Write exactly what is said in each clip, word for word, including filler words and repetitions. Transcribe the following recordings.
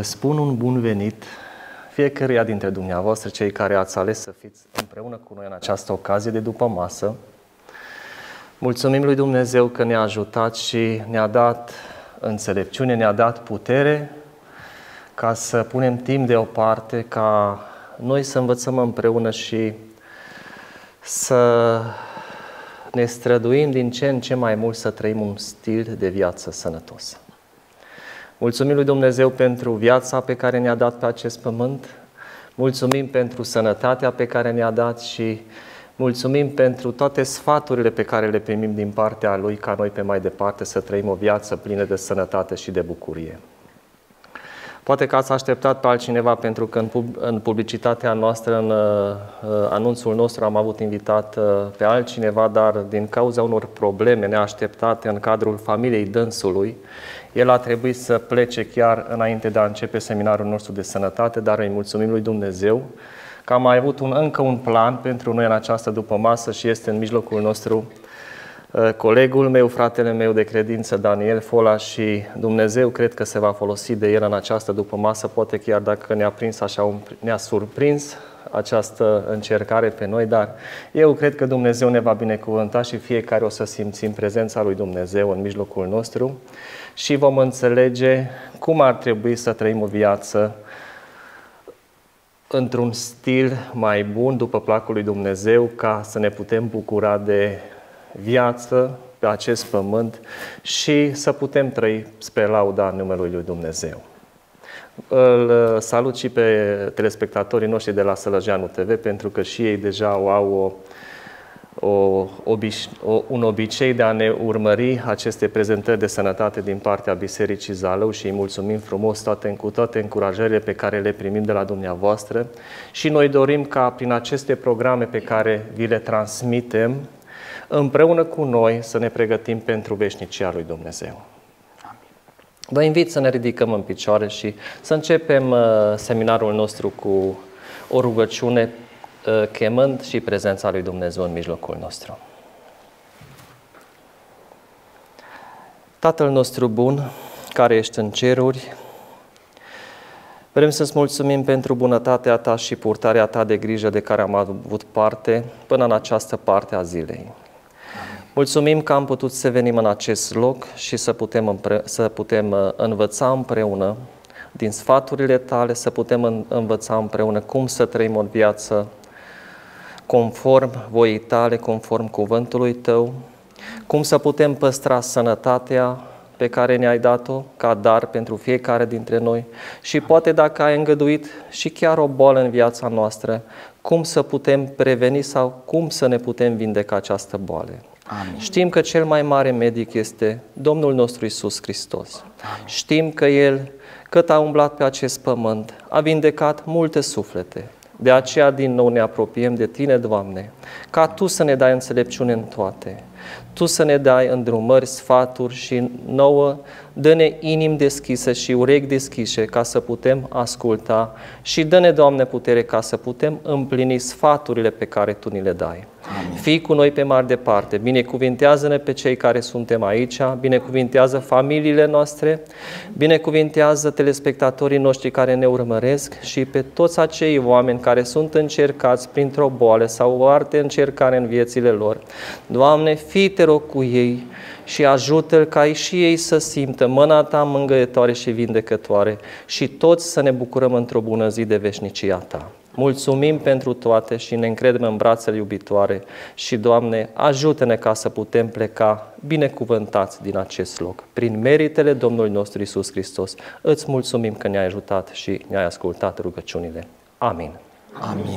spun un bun venit fiecăruia dintre dumneavoastră, cei care ați ales să fiți împreună cu noi în această ocazie de după masă. Mulțumim lui Dumnezeu că ne-a ajutat și ne-a dat înțelepciune, ne-a dat putere ca să punem timp deoparte, ca noi să învățăm împreună și să ne străduim din ce în ce mai mult să trăim un stil de viață sănătos. Mulțumim lui Dumnezeu pentru viața pe care ne-a dat pe acest pământ, mulțumim pentru sănătatea pe care ne-a dat și mulțumim pentru toate sfaturile pe care le primim din partea Lui ca noi pe mai departe să trăim o viață plină de sănătate și de bucurie. Poate că ați așteptat pe altcineva, pentru că în publicitatea noastră, în anunțul nostru am avut invitat pe altcineva, dar din cauza unor probleme neașteptate în cadrul familiei dânsului, el a trebuit să plece chiar înainte de a începe seminarul nostru de sănătate, dar îi mulțumim lui Dumnezeu că am mai avut un, încă un plan pentru noi în această dupămasă și este în mijlocul nostru colegul meu, fratele meu de credință, Daniel Fola, și Dumnezeu cred că se va folosi de el în această dupămasă, poate chiar dacă ne-a prins așa, ne-a surprins această încercare pe noi, dar eu cred că Dumnezeu ne va binecuvânta și fiecare o să simțim prezența lui Dumnezeu în mijlocul nostru și vom înțelege cum ar trebui să trăim o viață într-un stil mai bun, după placul lui Dumnezeu, ca să ne putem bucura de viață pe acest pământ și să putem trăi spre lauda numelui lui Dumnezeu. Îl salut și pe telespectatorii noștri de la Sălăjeanu T V, pentru că și ei deja au o, o, obiș, o, un obicei de a ne urmări aceste prezentări de sănătate din partea Bisericii Zalău și îi mulțumim frumos toate, cu toate încurajările pe care le primim de la dumneavoastră și noi dorim ca prin aceste programe pe care vi le transmitem, împreună cu noi să ne pregătim pentru veșnicia lui Dumnezeu. Amin. Vă invit să ne ridicăm în picioare și să începem uh, seminarul nostru cu o rugăciune, uh, chemând și prezența lui Dumnezeu în mijlocul nostru. Tatăl nostru bun, care ești în ceruri, vrem să-ți mulțumim pentru bunătatea Ta și purtarea Ta de grijă de care am avut parte până în această parte a zilei. Mulțumim că am putut să venim în acest loc și să putem, să putem învăța împreună din sfaturile Tale, să putem învăța împreună cum să trăim o viață conform voii Tale, conform cuvântului Tău, cum să putem păstra sănătatea pe care ne-ai dat-o ca dar pentru fiecare dintre noi și poate dacă ai îngăduit și chiar o boală în viața noastră, cum să putem preveni sau cum să ne putem vindeca această boală. Amin. Știm că cel mai mare medic este Domnul nostru Iisus Hristos. Amin. Știm că El, cât a umblat pe acest pământ, a vindecat multe suflete. De aceea din nou ne apropiem de Tine, Doamne, ca Tu să ne dai înțelepciune în toate. Tu să ne dai îndrumări, sfaturi și nouă, dă-ne inimi deschise și urechi deschise ca să putem asculta și dă-ne, Doamne, putere ca să putem împlini sfaturile pe care Tu ni le dai. Amin. Fii cu noi pe mai departe, binecuvintează-ne pe cei care suntem aici, binecuvintează familiile noastre, binecuvintează telespectatorii noștri care ne urmăresc și pe toți acei oameni care sunt încercați printr-o boală sau o alte încercare în viețile lor. Doamne, fii, te rog, cu ei și ajută-l ca și ei să simtă mâna Ta mângâietoare și vindecătoare și toți să ne bucurăm într-o bună zi de veșnicia Ta. Mulțumim pentru toate și ne încredem în brațele iubitoare și, Doamne, ajută-ne ca să putem pleca binecuvântați din acest loc. Prin meritele Domnului nostru Iisus Hristos, îți mulțumim că ne-ai ajutat și ne-ai ascultat rugăciunile. Amin. Amin.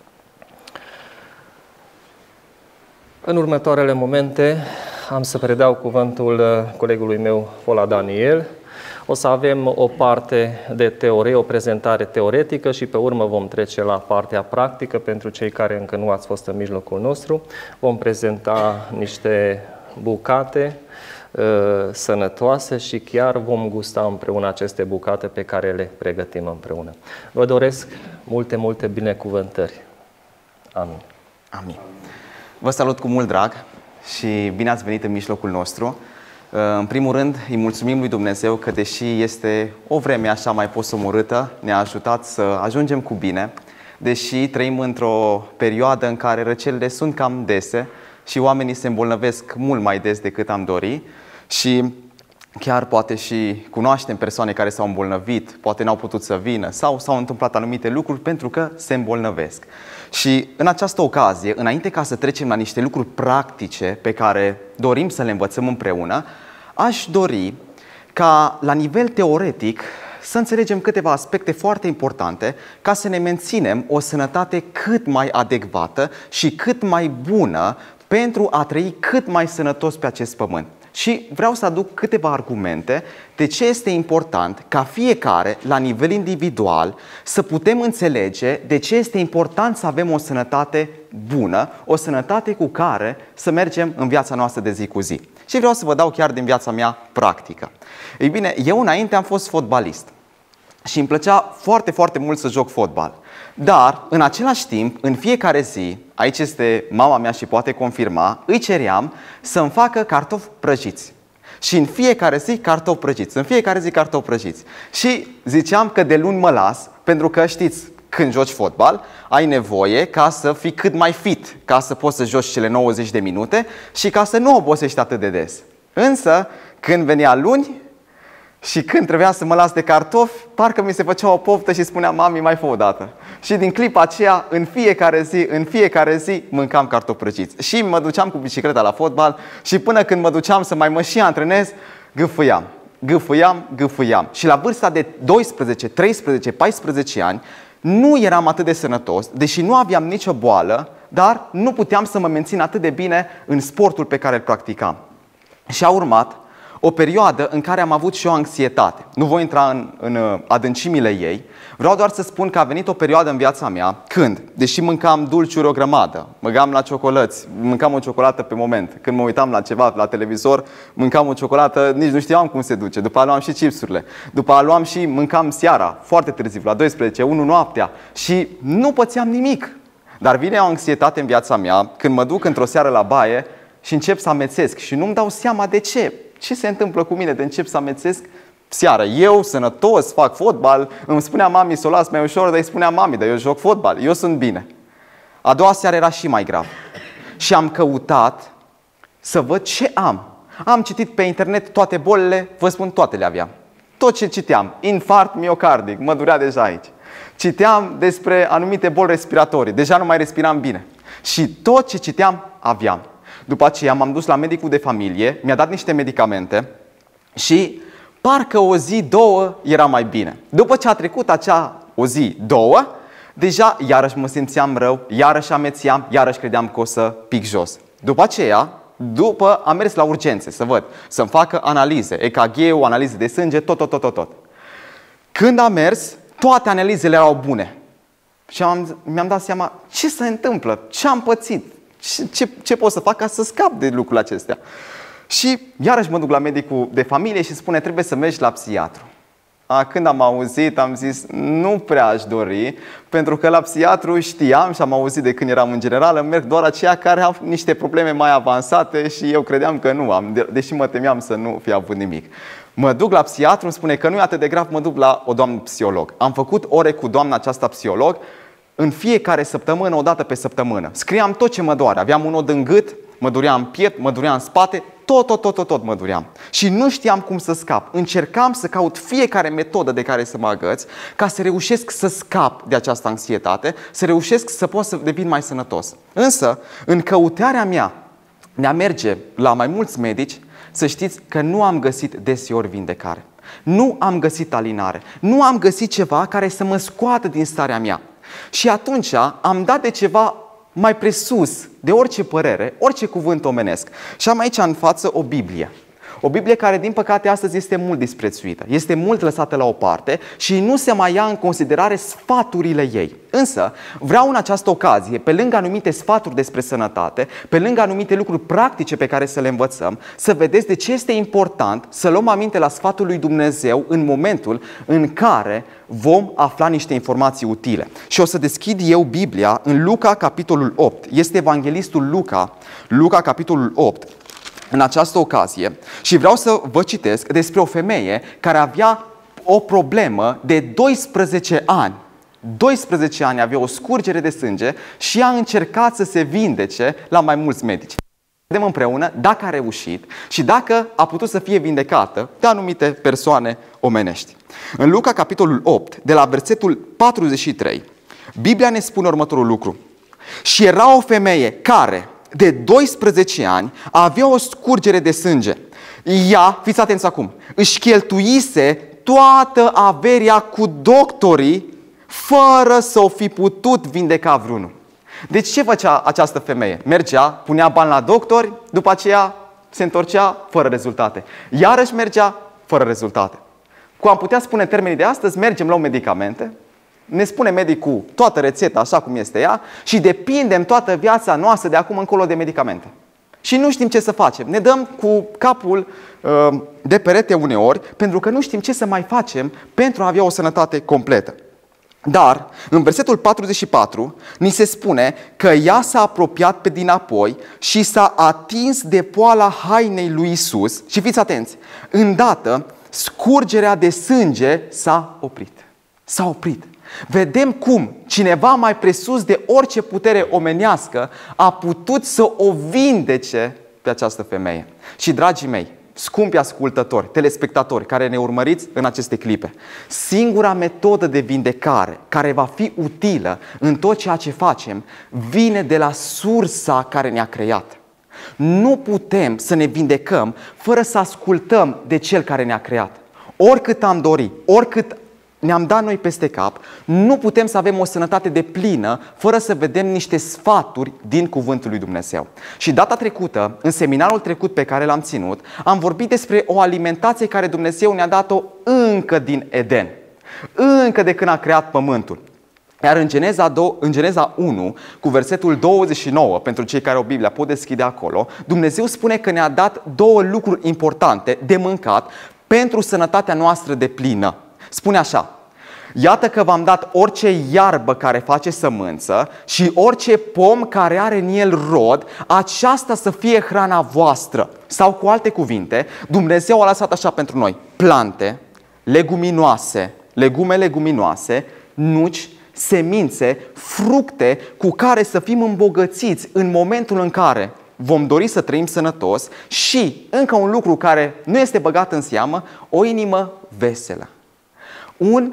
În următoarele momente am să predau cuvântul colegului meu, Fola Daniel. O să avem o parte de teorie, o prezentare teoretică și pe urmă vom trece la partea practică. Pentru cei care încă nu ați fost în mijlocul nostru, vom prezenta niște bucate uh, sănătoase și chiar vom gusta împreună aceste bucate pe care le pregătim împreună. Vă doresc multe, multe binecuvântări. Amin. Amin. Vă salut cu mult drag și bine ați venit în mijlocul nostru. În primul rând, îi mulțumim lui Dumnezeu că, deși este o vreme așa mai posomorâtă, ne-a ajutat să ajungem cu bine, deși trăim într-o perioadă în care răcelile sunt cam dese și oamenii se îmbolnăvesc mult mai des decât am dori și chiar poate și cunoaștem persoane care s-au îmbolnăvit, poate n-au putut să vină sau s-au întâmplat anumite lucruri pentru că se îmbolnăvesc. Și în această ocazie, înainte ca să trecem la niște lucruri practice pe care dorim să le învățăm împreună, aș dori ca la nivel teoretic să înțelegem câteva aspecte foarte importante ca să ne menținem o sănătate cât mai adecvată și cât mai bună pentru a trăi cât mai sănătos pe acest pământ. Și vreau să aduc câteva argumente de ce este important ca fiecare, la nivel individual, să putem înțelege de ce este important să avem o sănătate bună, o sănătate cu care să mergem în viața noastră de zi cu zi. Și vreau să vă dau chiar din viața mea practică. Ei bine, eu înainte am fost fotbalist și îmi plăcea foarte, foarte mult să joc fotbal. Dar, în același timp, în fiecare zi, aici este mama mea și poate confirma, îi ceream să-mi facă cartofi prăjiți. Și în fiecare zi cartofi prăjiți, în fiecare zi cartofi prăjiți. Și ziceam că de luni mă las, pentru că știți, când joci fotbal, ai nevoie ca să fii cât mai fit, ca să poți să joci cele nouăzeci de minute și ca să nu obosești atât de des. Însă, când venea luni, și când trebuia să mă las de cartofi, parcă mi se făcea o poftă și spunea: mami, mai fă o dată. Și din clipa aceea, în fiecare zi, în fiecare zi, mâncam cartofi prăjiți. Și mă duceam cu bicicleta la fotbal și până când mă duceam să mai mă și antrenez, gâfâiam, gâfâiam, gâfâiam. Și la vârsta de doisprezece, treisprezece, paisprezece ani, nu eram atât de sănătos, deși nu aveam nicio boală, dar nu puteam să mă mențin atât de bine în sportul pe care îl practicam. Și a urmat o perioadă în care am avut și o anxietate. Nu voi intra în, în adâncimile ei. Vreau doar să spun că a venit o perioadă în viața mea când, deși mâncam dulciuri o grămadă, mâncam la ciocolăți, mâncam o ciocolată pe moment. Când mă uitam la ceva la televizor, mâncam o ciocolată, nici nu știam cum se duce. După aia luam și chipsurile. După aia luam și mâncam seara, foarte târziu, la doisprezece, unu noaptea. Și nu pățeam nimic. Dar vine o anxietate în viața mea când mă duc într-o seară la baie și încep să amețesc și nu-mi dau seama de ce. Ce se întâmplă cu mine de încep să amețesc seara? Eu, sănătos, fac fotbal, îmi spunea mami să o las mai ușor, dar îi spunea mami, dar eu joc fotbal, eu sunt bine. A doua seară era și mai grav. Și am căutat să văd ce am. Am citit pe internet toate bolile, vă spun, toate le aveam. Tot ce citeam, infarct miocardic, mă durea deja aici. Citeam despre anumite boli respiratorii, deja nu mai respiram bine. Și tot ce citeam, aveam. După aceea m-am dus la medicul de familie, mi-a dat niște medicamente și parcă o zi, două era mai bine. După ce a trecut acea o zi, două, deja iarăși mă simțeam rău, iarăși amețeam, iarăși credeam că o să pic jos. După aceea, după am mers la urgențe să văd, să-mi facă analize, E K G-ul, analize de sânge, tot, tot, tot, tot, tot. Când am mers, toate analizele erau bune. Și am, mi-am dat seama ce se întâmplă, ce am pățit. Ce, ce pot să fac ca să scap de lucrurile acestea? Și iarăși mă duc la medicul de familie și spune: trebuie să mergi la psihiatru. A, când am auzit, am zis: nu prea aș dori, pentru că la psihiatru știam și am auzit de când eram în generală, merg doar aceia care au niște probleme mai avansate și eu credeam că nu am, deși mă temeam să nu fi avut nimic. Mă duc la psihiatru, îmi spune că nu e atât de grav, mă duc la o doamnă psiholog. Am făcut ore cu doamna aceasta psiholog. În fiecare săptămână, o dată pe săptămână. Scriam tot ce mă doare. Aveam un nod în gât, mă durea în piept, mă durea în spate, tot, tot, tot, tot, tot mă duream. Și nu știam cum să scap. Încercam să caut fiecare metodă de care să mă agăț ca să reușesc să scap de această anxietate, să reușesc să pot să devin mai sănătos. Însă, în căutarea mea de a merge la mai mulți medici, să știți că nu am găsit deseori vindecare. Nu am găsit alinare. Nu am găsit ceva care să mă scoată din starea mea. Și atunci am dat de ceva mai presus de orice părere, orice cuvânt omenesc. Și am aici în față o Biblie. O Biblie care, din păcate, astăzi este mult disprețuită, este mult lăsată la o parte și nu se mai ia în considerare sfaturile ei. Însă, vreau în această ocazie, pe lângă anumite sfaturi despre sănătate, pe lângă anumite lucruri practice pe care să le învățăm, să vedeți de ce este important să luăm aminte la sfatul lui Dumnezeu în momentul în care vom afla niște informații utile. Și o să deschid eu Biblia în Luca, capitolul opt. Este evanghelistul Luca, Luca, capitolul opt. în această ocazie și vreau să vă citesc despre o femeie care avea o problemă de doisprezece ani. doisprezece ani avea o scurgere de sânge și a încercat să se vindece la mai mulți medici. Vedem împreună dacă a reușit și dacă a putut să fie vindecată de anumite persoane omenești. În Luca, capitolul opt, de la versetul patruzeci și trei, Biblia ne spune următorul lucru. Și era o femeie care de doisprezece ani avea o scurgere de sânge. Ea, fiți atenți acum, își cheltuise toată averia cu doctorii fără să o fi putut vindeca vreunul. Deci ce făcea această femeie? Mergea, punea bani la doctori, după aceea se întorcea fără rezultate. Iarăși mergea fără rezultate. Cum am putea spune în termenii de astăzi, mergem, luăm medicamente, ne spune medicul toată rețeta așa cum este ea și depindem toată viața noastră de acum încolo de medicamente. Și nu știm ce să facem. Ne dăm cu capul uh, de perete uneori pentru că nu știm ce să mai facem pentru a avea o sănătate completă. Dar, în versetul patruzeci și patru, ni se spune că ea s-a apropiat pe dinapoi și s-a atins de poala hainei lui Isus. Și fiți atenți, îndată scurgerea de sânge s-a oprit. S-a oprit. Vedem cum cineva mai presus de orice putere omenească a putut să o vindece pe această femeie. Și, dragii mei, scumpi ascultători, telespectatori care ne urmăriți în aceste clipe, singura metodă de vindecare care va fi utilă în tot ceea ce facem vine de la sursa care ne-a creat. Nu putem să ne vindecăm fără să ascultăm de Cel care ne-a creat. Oricât am dori, oricât ne-am dat noi peste cap, nu putem să avem o sănătate deplină fără să vedem niște sfaturi din Cuvântul lui Dumnezeu. Și data trecută, în seminarul trecut pe care l-am ținut, am vorbit despre o alimentație care Dumnezeu ne-a dat-o încă din Eden, încă de când a creat pământul. Iar în Geneza, în Geneza unu, cu versetul douăzeci și nouă, pentru cei care au Biblia, pot deschide acolo, Dumnezeu spune că ne-a dat două lucruri importante de mâncat pentru sănătatea noastră deplină. Spune așa: iată că v-am dat orice iarbă care face sămânță și orice pom care are în el rod, aceasta să fie hrana voastră. Sau cu alte cuvinte, Dumnezeu a lăsat așa pentru noi: plante, leguminoase, legume leguminoase, nuci, semințe, fructe cu care să fim îmbogățiți în momentul în care vom dori să trăim sănătos și, încă un lucru care nu este băgat în seamă, o inimă veselă. Un,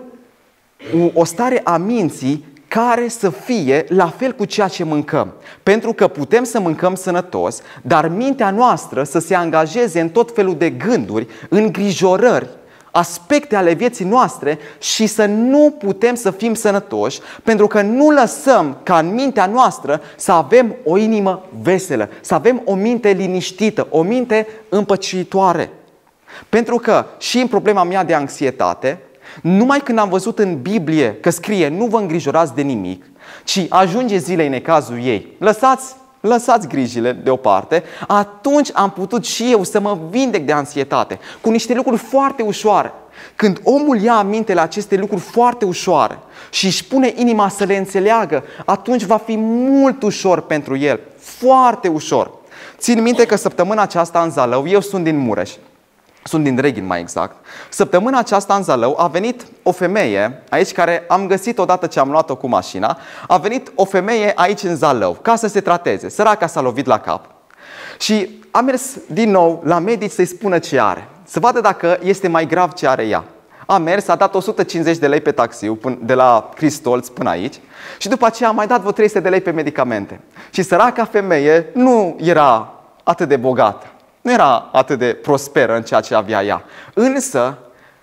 o stare a minții care să fie la fel cu ceea ce mâncăm. Pentru că putem să mâncăm sănătos, dar mintea noastră să se angajeze în tot felul de gânduri, îngrijorări, aspecte ale vieții noastre și să nu putem să fim sănătoși pentru că nu lăsăm ca în mintea noastră să avem o inimă veselă, să avem o minte liniștită, o minte împăciuitoare. Pentru că și în problema mea de anxietate, numai când am văzut în Biblie că scrie nu vă îngrijorați de nimic, ci ajunge zilei necazul ei, lăsați, lăsați grijile deoparte, atunci am putut și eu să mă vindec de anxietate cu niște lucruri foarte ușoare. Când omul ia aminte la aceste lucruri foarte ușoare și își pune inima să le înțeleagă, atunci va fi mult ușor pentru el, foarte ușor. Țin minte că săptămâna aceasta în Zalău, eu sunt din Mureș, sunt din Reghin mai exact. Săptămâna aceasta în Zalău a venit o femeie aici, care am găsit odată ce am luat-o cu mașina. A venit o femeie aici în Zalău ca să se trateze. Săraca s-a lovit la cap. Și a mers din nou la medici să-i spună ce are, să vadă dacă este mai grav ce are ea. A mers, a dat o sută cincizeci de lei pe taxiu de la Cristolț până aici și după aceea a mai dat vreo trei sute de lei pe medicamente. Și săraca femeie nu era atât de bogată. Nu era atât de prosperă în ceea ce avea ea. Însă,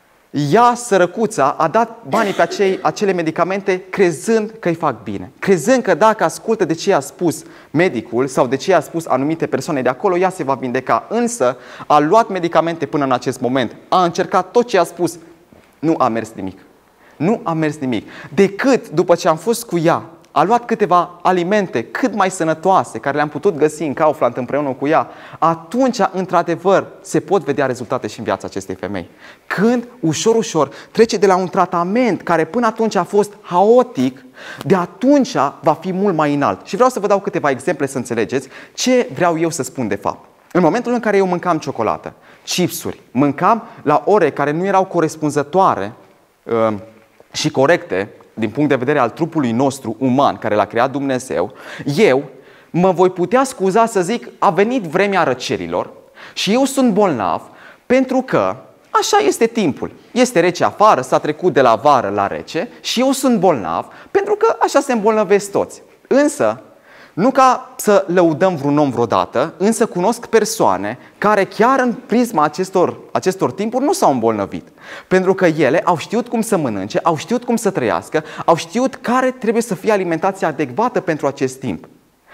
ea, sărăcuța, a dat banii pe acei, acele medicamente crezând că îi fac bine. Crezând că dacă ascultă de ce i-a spus medicul sau de ce i-a spus anumite persoane de acolo, ea se va vindeca. Însă, a luat medicamente până în acest moment. A încercat tot ce i-a spus. Nu a mers nimic. Nu a mers nimic. Decât după ce am fost cu ea, a luat câteva alimente cât mai sănătoase, care le-am putut găsi în Kaufland împreună cu ea, atunci, într-adevăr, se pot vedea rezultate și în viața acestei femei. Când, ușor, ușor, trece de la un tratament care până atunci a fost haotic, de atunci va fi mult mai înalt. Și vreau să vă dau câteva exemple să înțelegeți ce vreau eu să spun de fapt. În momentul în care eu mâncam ciocolată, chipsuri, mâncam la ore care nu erau corespunzătoare uh, și corecte din punct de vedere al trupului nostru uman, care l-a creat Dumnezeu, eu mă voi putea scuza să zic, a venit vremea răcerilor și eu sunt bolnav pentru că așa este timpul. Este rece afară, s-a trecut de la vară la rece și eu sunt bolnav pentru că așa se îmbolnăvesc toți. Însă, nu ca să lăudăm vreun om vreodată, însă cunosc persoane care chiar în prisma acestor, acestor timpuri nu s-au îmbolnăvit. Pentru că ele au știut cum să mănânce, au știut cum să trăiască, au știut care trebuie să fie alimentația adecvată pentru acest timp.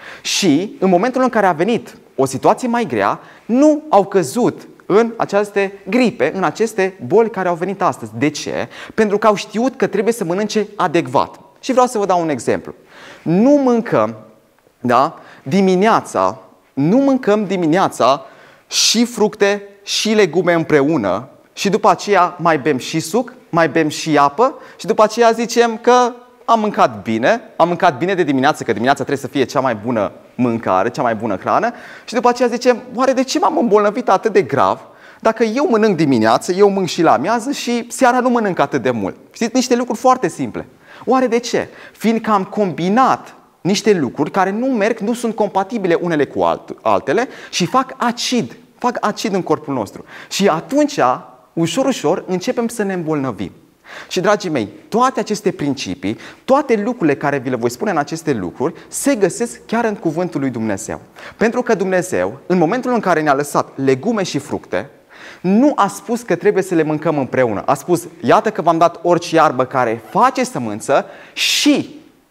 Și în momentul în care a venit o situație mai grea, nu au căzut în aceste gripe, în aceste boli care au venit astăzi. De ce? Pentru că au știut că trebuie să mănânce adecvat. Și vreau să vă dau un exemplu. Nu mâncăm, da, dimineața, nu mâncăm dimineața și fructe și legume împreună și după aceea mai bem și suc, mai bem și apă și după aceea zicem că am mâncat bine, am mâncat bine de dimineață, că dimineața trebuie să fie cea mai bună mâncare, cea mai bună hrană și după aceea zicem, oare de ce m-am îmbolnăvit atât de grav dacă eu mănânc dimineață, eu mănânc și la amiază și seara nu mănânc atât de mult? Știți, niște lucruri foarte simple. Oare de ce? Fiindcă am combinat niște lucruri care nu merg, nu sunt compatibile unele cu altele și fac acid, fac acid în corpul nostru. Și atunci, ușor, ușor, începem să ne îmbolnăvim. Și, dragii mei, toate aceste principii, toate lucrurile care vi le voi spune în aceste lucruri, se găsesc chiar în cuvântul lui Dumnezeu. Pentru că Dumnezeu, în momentul în care ne-a lăsat legume și fructe, nu a spus că trebuie să le mâncăm împreună. A spus, iată că v-am dat orice iarbă care face sămânță și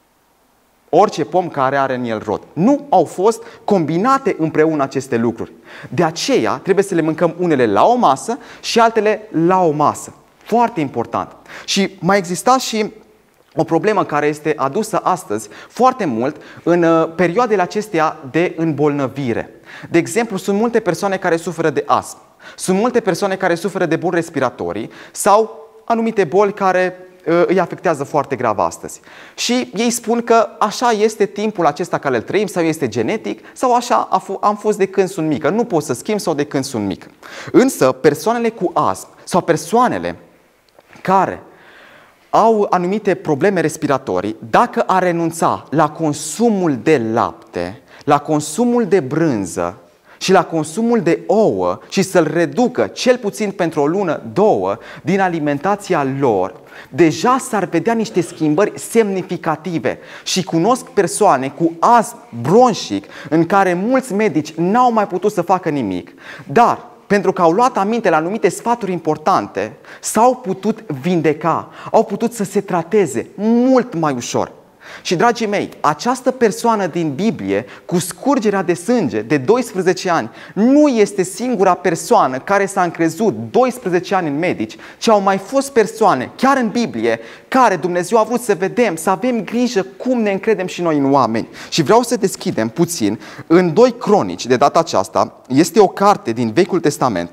orice pom care are în el rod. Nu au fost combinate împreună aceste lucruri. De aceea trebuie să le mâncăm unele la o masă și altele la o masă. Foarte important. Și mai exista și o problemă care este adusă astăzi foarte mult în perioadele acestea de îmbolnăvire. De exemplu, sunt multe persoane care suferă de astm. Sunt multe persoane care suferă de boli respiratorii sau anumite boli care îi afectează foarte grav astăzi. Și ei spun că așa este timpul acesta care îl trăim sau este genetic sau așa am fost de când sunt mică. Nu pot să schimb sau de când sunt mică. Însă persoanele cu astm sau persoanele care au anumite probleme respiratorii, dacă ar renunța la consumul de lapte, la consumul de brânză și la consumul de ouă și să-l reducă cel puțin pentru o lună, două, din alimentația lor, deja s-ar vedea niște schimbări semnificative. Și cunosc persoane cu astm bronșic în care mulți medici n-au mai putut să facă nimic, dar pentru că au luat aminte la anumite sfaturi importante, s-au putut vindeca, au putut să se trateze mult mai ușor. Și, dragii mei, această persoană din Biblie, cu scurgerea de sânge de doisprezece ani, nu este singura persoană care s-a încrezut doisprezece ani în medici, ci au mai fost persoane, chiar în Biblie, care Dumnezeu a vrut să vedem, să avem grijă cum ne încredem și noi în oameni. Și vreau să deschidem puțin în doi Cronici, de data aceasta, este o carte din Vechiul Testament,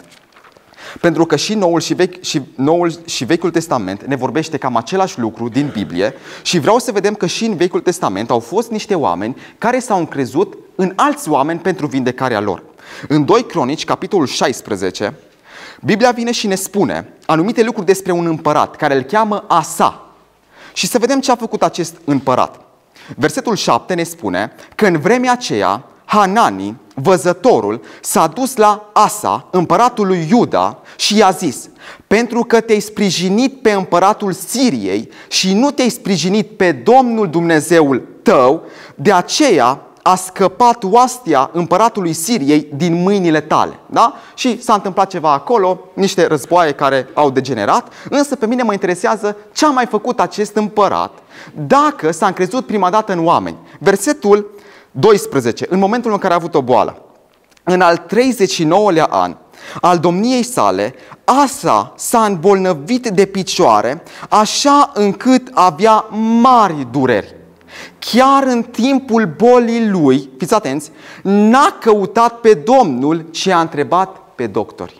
pentru că și Noul și, vechi, și Noul și Vechiul Testament ne vorbește cam același lucru din Biblie și vreau să vedem că și în Vechiul Testament au fost niște oameni care s-au încrezut în alți oameni pentru vindecarea lor. În doi Cronici, capitolul șaisprezece, Biblia vine și ne spune anumite lucruri despre un împărat care îl cheamă Asa. Și să vedem ce a făcut acest împărat. Versetul șapte ne spune că în vremea aceea Hanani, văzătorul, s-a dus la Asa, împăratul lui Iuda, și i-a zis: pentru că te-ai sprijinit pe împăratul Siriei și nu te-ai sprijinit pe Domnul Dumnezeul tău, de aceea a scăpat oastea împăratului Siriei din mâinile tale. Da? Și s-a întâmplat ceva acolo, niște războaie care au degenerat, însă pe mine mă interesează ce a mai făcut acest împărat dacă s-a încrezut prima dată în oameni. Versetul doisprezece, în momentul în care a avut o boală. În al treizeci și nouălea an al domniei sale, Asa s-a îmbolnăvit de picioare, așa încât avea mari dureri. Chiar în timpul bolii lui, fiți atenți, n-a căutat pe Domnul, ci a întrebat pe doctori.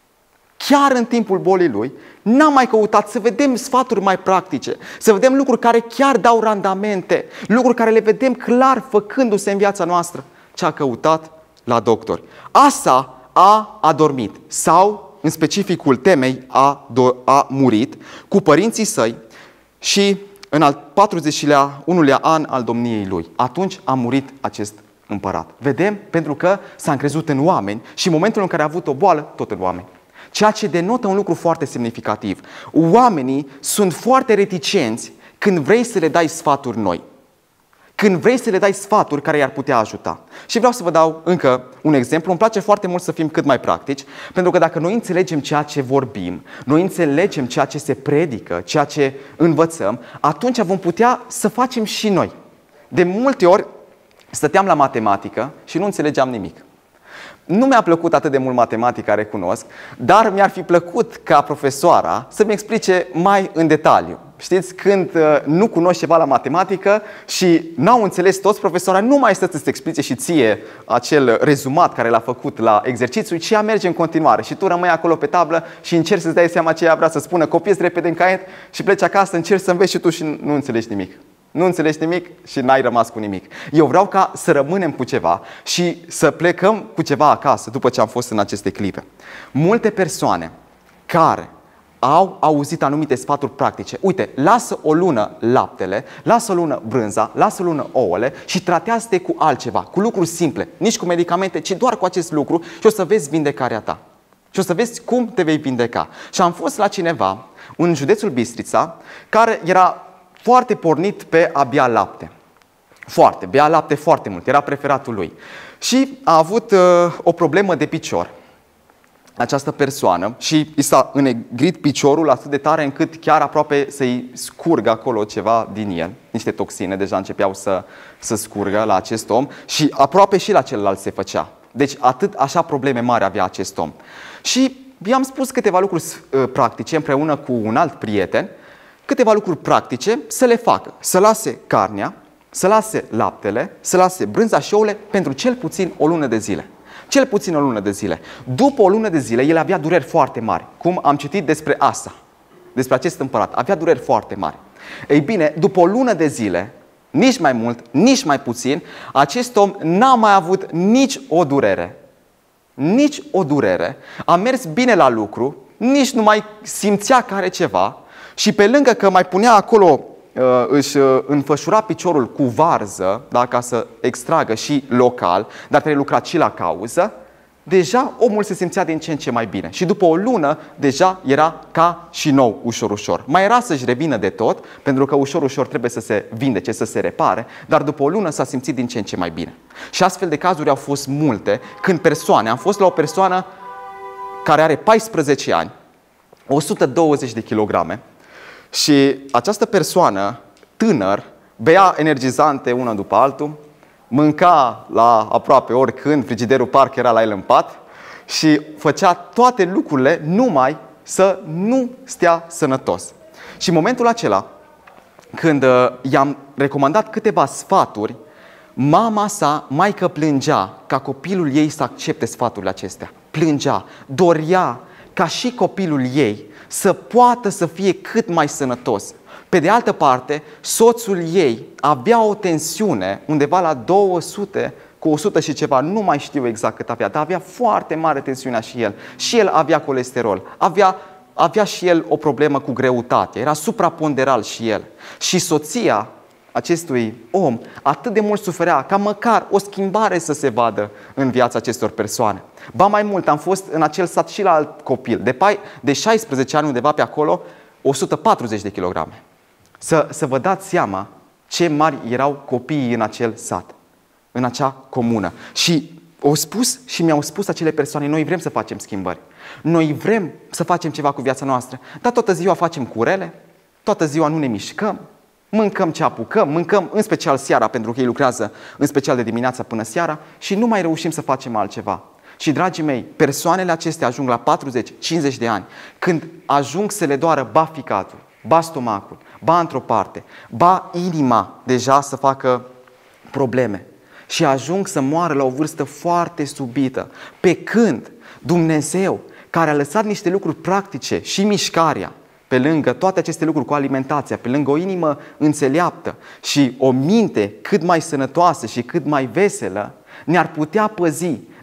Chiar în timpul bolii lui, n-am mai căutat să vedem sfaturi mai practice, să vedem lucruri care chiar dau randamente, lucruri care le vedem clar făcându-se în viața noastră. Ce a căutat? la doctor. Asa a adormit sau, în specificul temei, a, a murit cu părinții săi și în al patruzeci și unu-lea an al domniei lui. Atunci a murit acest împărat. Vedem? Pentru că s-a încrezut în oameni și în momentul în care a avut o boală, tot în oameni. Ceea ce denotă un lucru foarte semnificativ. Oamenii sunt foarte reticenți când vrei să le dai sfaturi noi. Când vrei să le dai sfaturi care i-ar putea ajuta. Și vreau să vă dau încă un exemplu. Îmi place foarte mult să fim cât mai practici, pentru că dacă noi înțelegem ceea ce vorbim, noi înțelegem ceea ce se predică, ceea ce învățăm, atunci vom putea să facem și noi. De multe ori stăteam la matematică și nu înțelegeam nimic. Nu mi-a plăcut atât de mult matematica, recunosc, dar mi-ar fi plăcut ca profesoara să-mi explice mai în detaliu. Știți, când nu cunoști ceva la matematică și n-au înțeles toți, profesoara nu mai stă să-ți explice și ție acel rezumat care l-a făcut la exercițiu, ci ea merge în continuare și tu rămâi acolo pe tablă și încerci să-ți dai seama ce ea vrea să spună, copiezi repede în caiet și pleci acasă, încerci să înveți și tu și nu înțelegi nimic. Nu înțelegi nimic și n-ai rămas cu nimic. Eu vreau ca să rămânem cu ceva și să plecăm cu ceva acasă după ce am fost în aceste clipe. Multe persoane care au auzit anumite sfaturi practice. Uite, lasă o lună laptele, lasă o lună brânza, lasă o lună ouăle și tratează-te cu altceva, cu lucruri simple, nici cu medicamente, ci doar cu acest lucru și o să vezi vindecarea ta. Și o să vezi cum te vei vindeca. Și am fost la cineva, în județul Bistrița, care era foarte pornit pe a bea lapte. Foarte, bea lapte foarte mult, era preferatul lui. Și a avut uh, o problemă de picior, această persoană, și i s-a înnegrit piciorul atât de tare încât chiar aproape să-i scurgă acolo ceva din el. Niște toxine deja începeau să, să scurgă la acest om și aproape și la celălalt se făcea. Deci atât așa probleme mari avea acest om. Și i-am spus câteva lucruri uh, practice împreună cu un alt prieten, câteva lucruri practice să le facă. Să lase carnea, să lase laptele, să lase brânza și ouăle pentru cel puțin o lună de zile. Cel puțin o lună de zile. După o lună de zile, el avea dureri foarte mari. Cum am citit despre Asa, despre acest împărat. Avea dureri foarte mari. Ei bine, după o lună de zile, nici mai mult, nici mai puțin, acest om n-a mai avut nici o durere. Nici o durere. A mers bine la lucru, nici nu mai simțea că are ceva. Și pe lângă că mai punea acolo, își înfășura piciorul cu varză, da, ca să extragă și local, dar trebuie lucrat și la cauză, deja omul se simțea din ce în ce mai bine. Și după o lună, deja era ca și nou, ușor, ușor. Mai era să-și revină de tot, pentru că ușor, ușor trebuie să se vindece, să se repare, dar după o lună s-a simțit din ce în ce mai bine. Și astfel de cazuri au fost multe, când persoane, am fost la o persoană care are paisprezece ani, o sută douăzeci de kilograme, și această persoană, tânăr, bea energizante una după altul, mânca la aproape oricând, frigiderul parcă era la el în pat și făcea toate lucrurile numai să nu stea sănătos. Și în momentul acela, când i-am recomandat câteva sfaturi, mama sa, maică, plângea ca copilul ei să accepte sfaturile acestea. Plângea, dorea ca și copilul ei să poată să fie cât mai sănătos. Pe de altă parte, soțul ei avea o tensiune undeva la două sute, cu o sută și ceva, nu mai știu exact cât avea, dar avea foarte mare tensiunea și el. Și el avea colesterol, avea, avea și el o problemă cu greutate, era supraponderal și el. Și soția acestui om atât de mult suferea ca măcar o schimbare să se vadă în viața acestor persoane. Ba mai mult, am fost în acel sat și la alt copil, de, pai, de șaisprezece ani undeva pe acolo, o sută patruzeci de kilograme. Să, să vă dați seama ce mari erau copiii în acel sat, în acea comună. Și au spus și mi-au spus acele persoane, noi vrem să facem schimbări. Noi vrem să facem ceva cu viața noastră, dar toată ziua facem curele, toată ziua nu ne mișcăm, mâncăm ce apucăm, mâncăm în special seara, pentru că ei lucrează în special de dimineața până seara și nu mai reușim să facem altceva. Și, dragii mei, persoanele acestea ajung la patruzeci cincizeci de ani, când ajung să le doară ba ficatul, ba stomacul, ba într-o parte, ba inima deja să facă probleme și ajung să moară la o vârstă foarte subită. Pe când Dumnezeu, care a lăsat niște lucruri practice și mișcarea, pe lângă toate aceste lucruri cu alimentația, pe lângă o inimă înțeleaptă și o minte cât mai sănătoasă și cât mai veselă, ne-ar putea păzi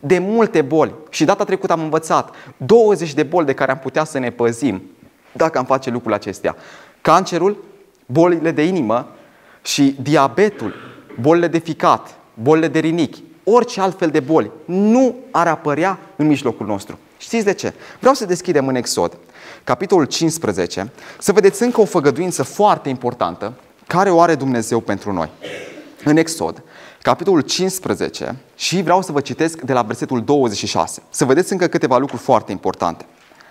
de multe boli. Și data trecută am învățat douăzeci de boli de care am putea să ne păzim dacă am face lucrul acestea. Cancerul, bolile de inimă și diabetul, bolile de ficat, bolile de rinichi, orice altfel de boli nu ar apărea în mijlocul nostru. Știți de ce? Vreau să deschidem în Exod, capitolul cincisprezece, să vedeți încă o făgăduință foarte importantă care o are Dumnezeu pentru noi. În Exod, capitolul cincisprezece, și vreau să vă citesc de la versetul douăzeci și șase. Să vedeți încă câteva lucruri foarte importante.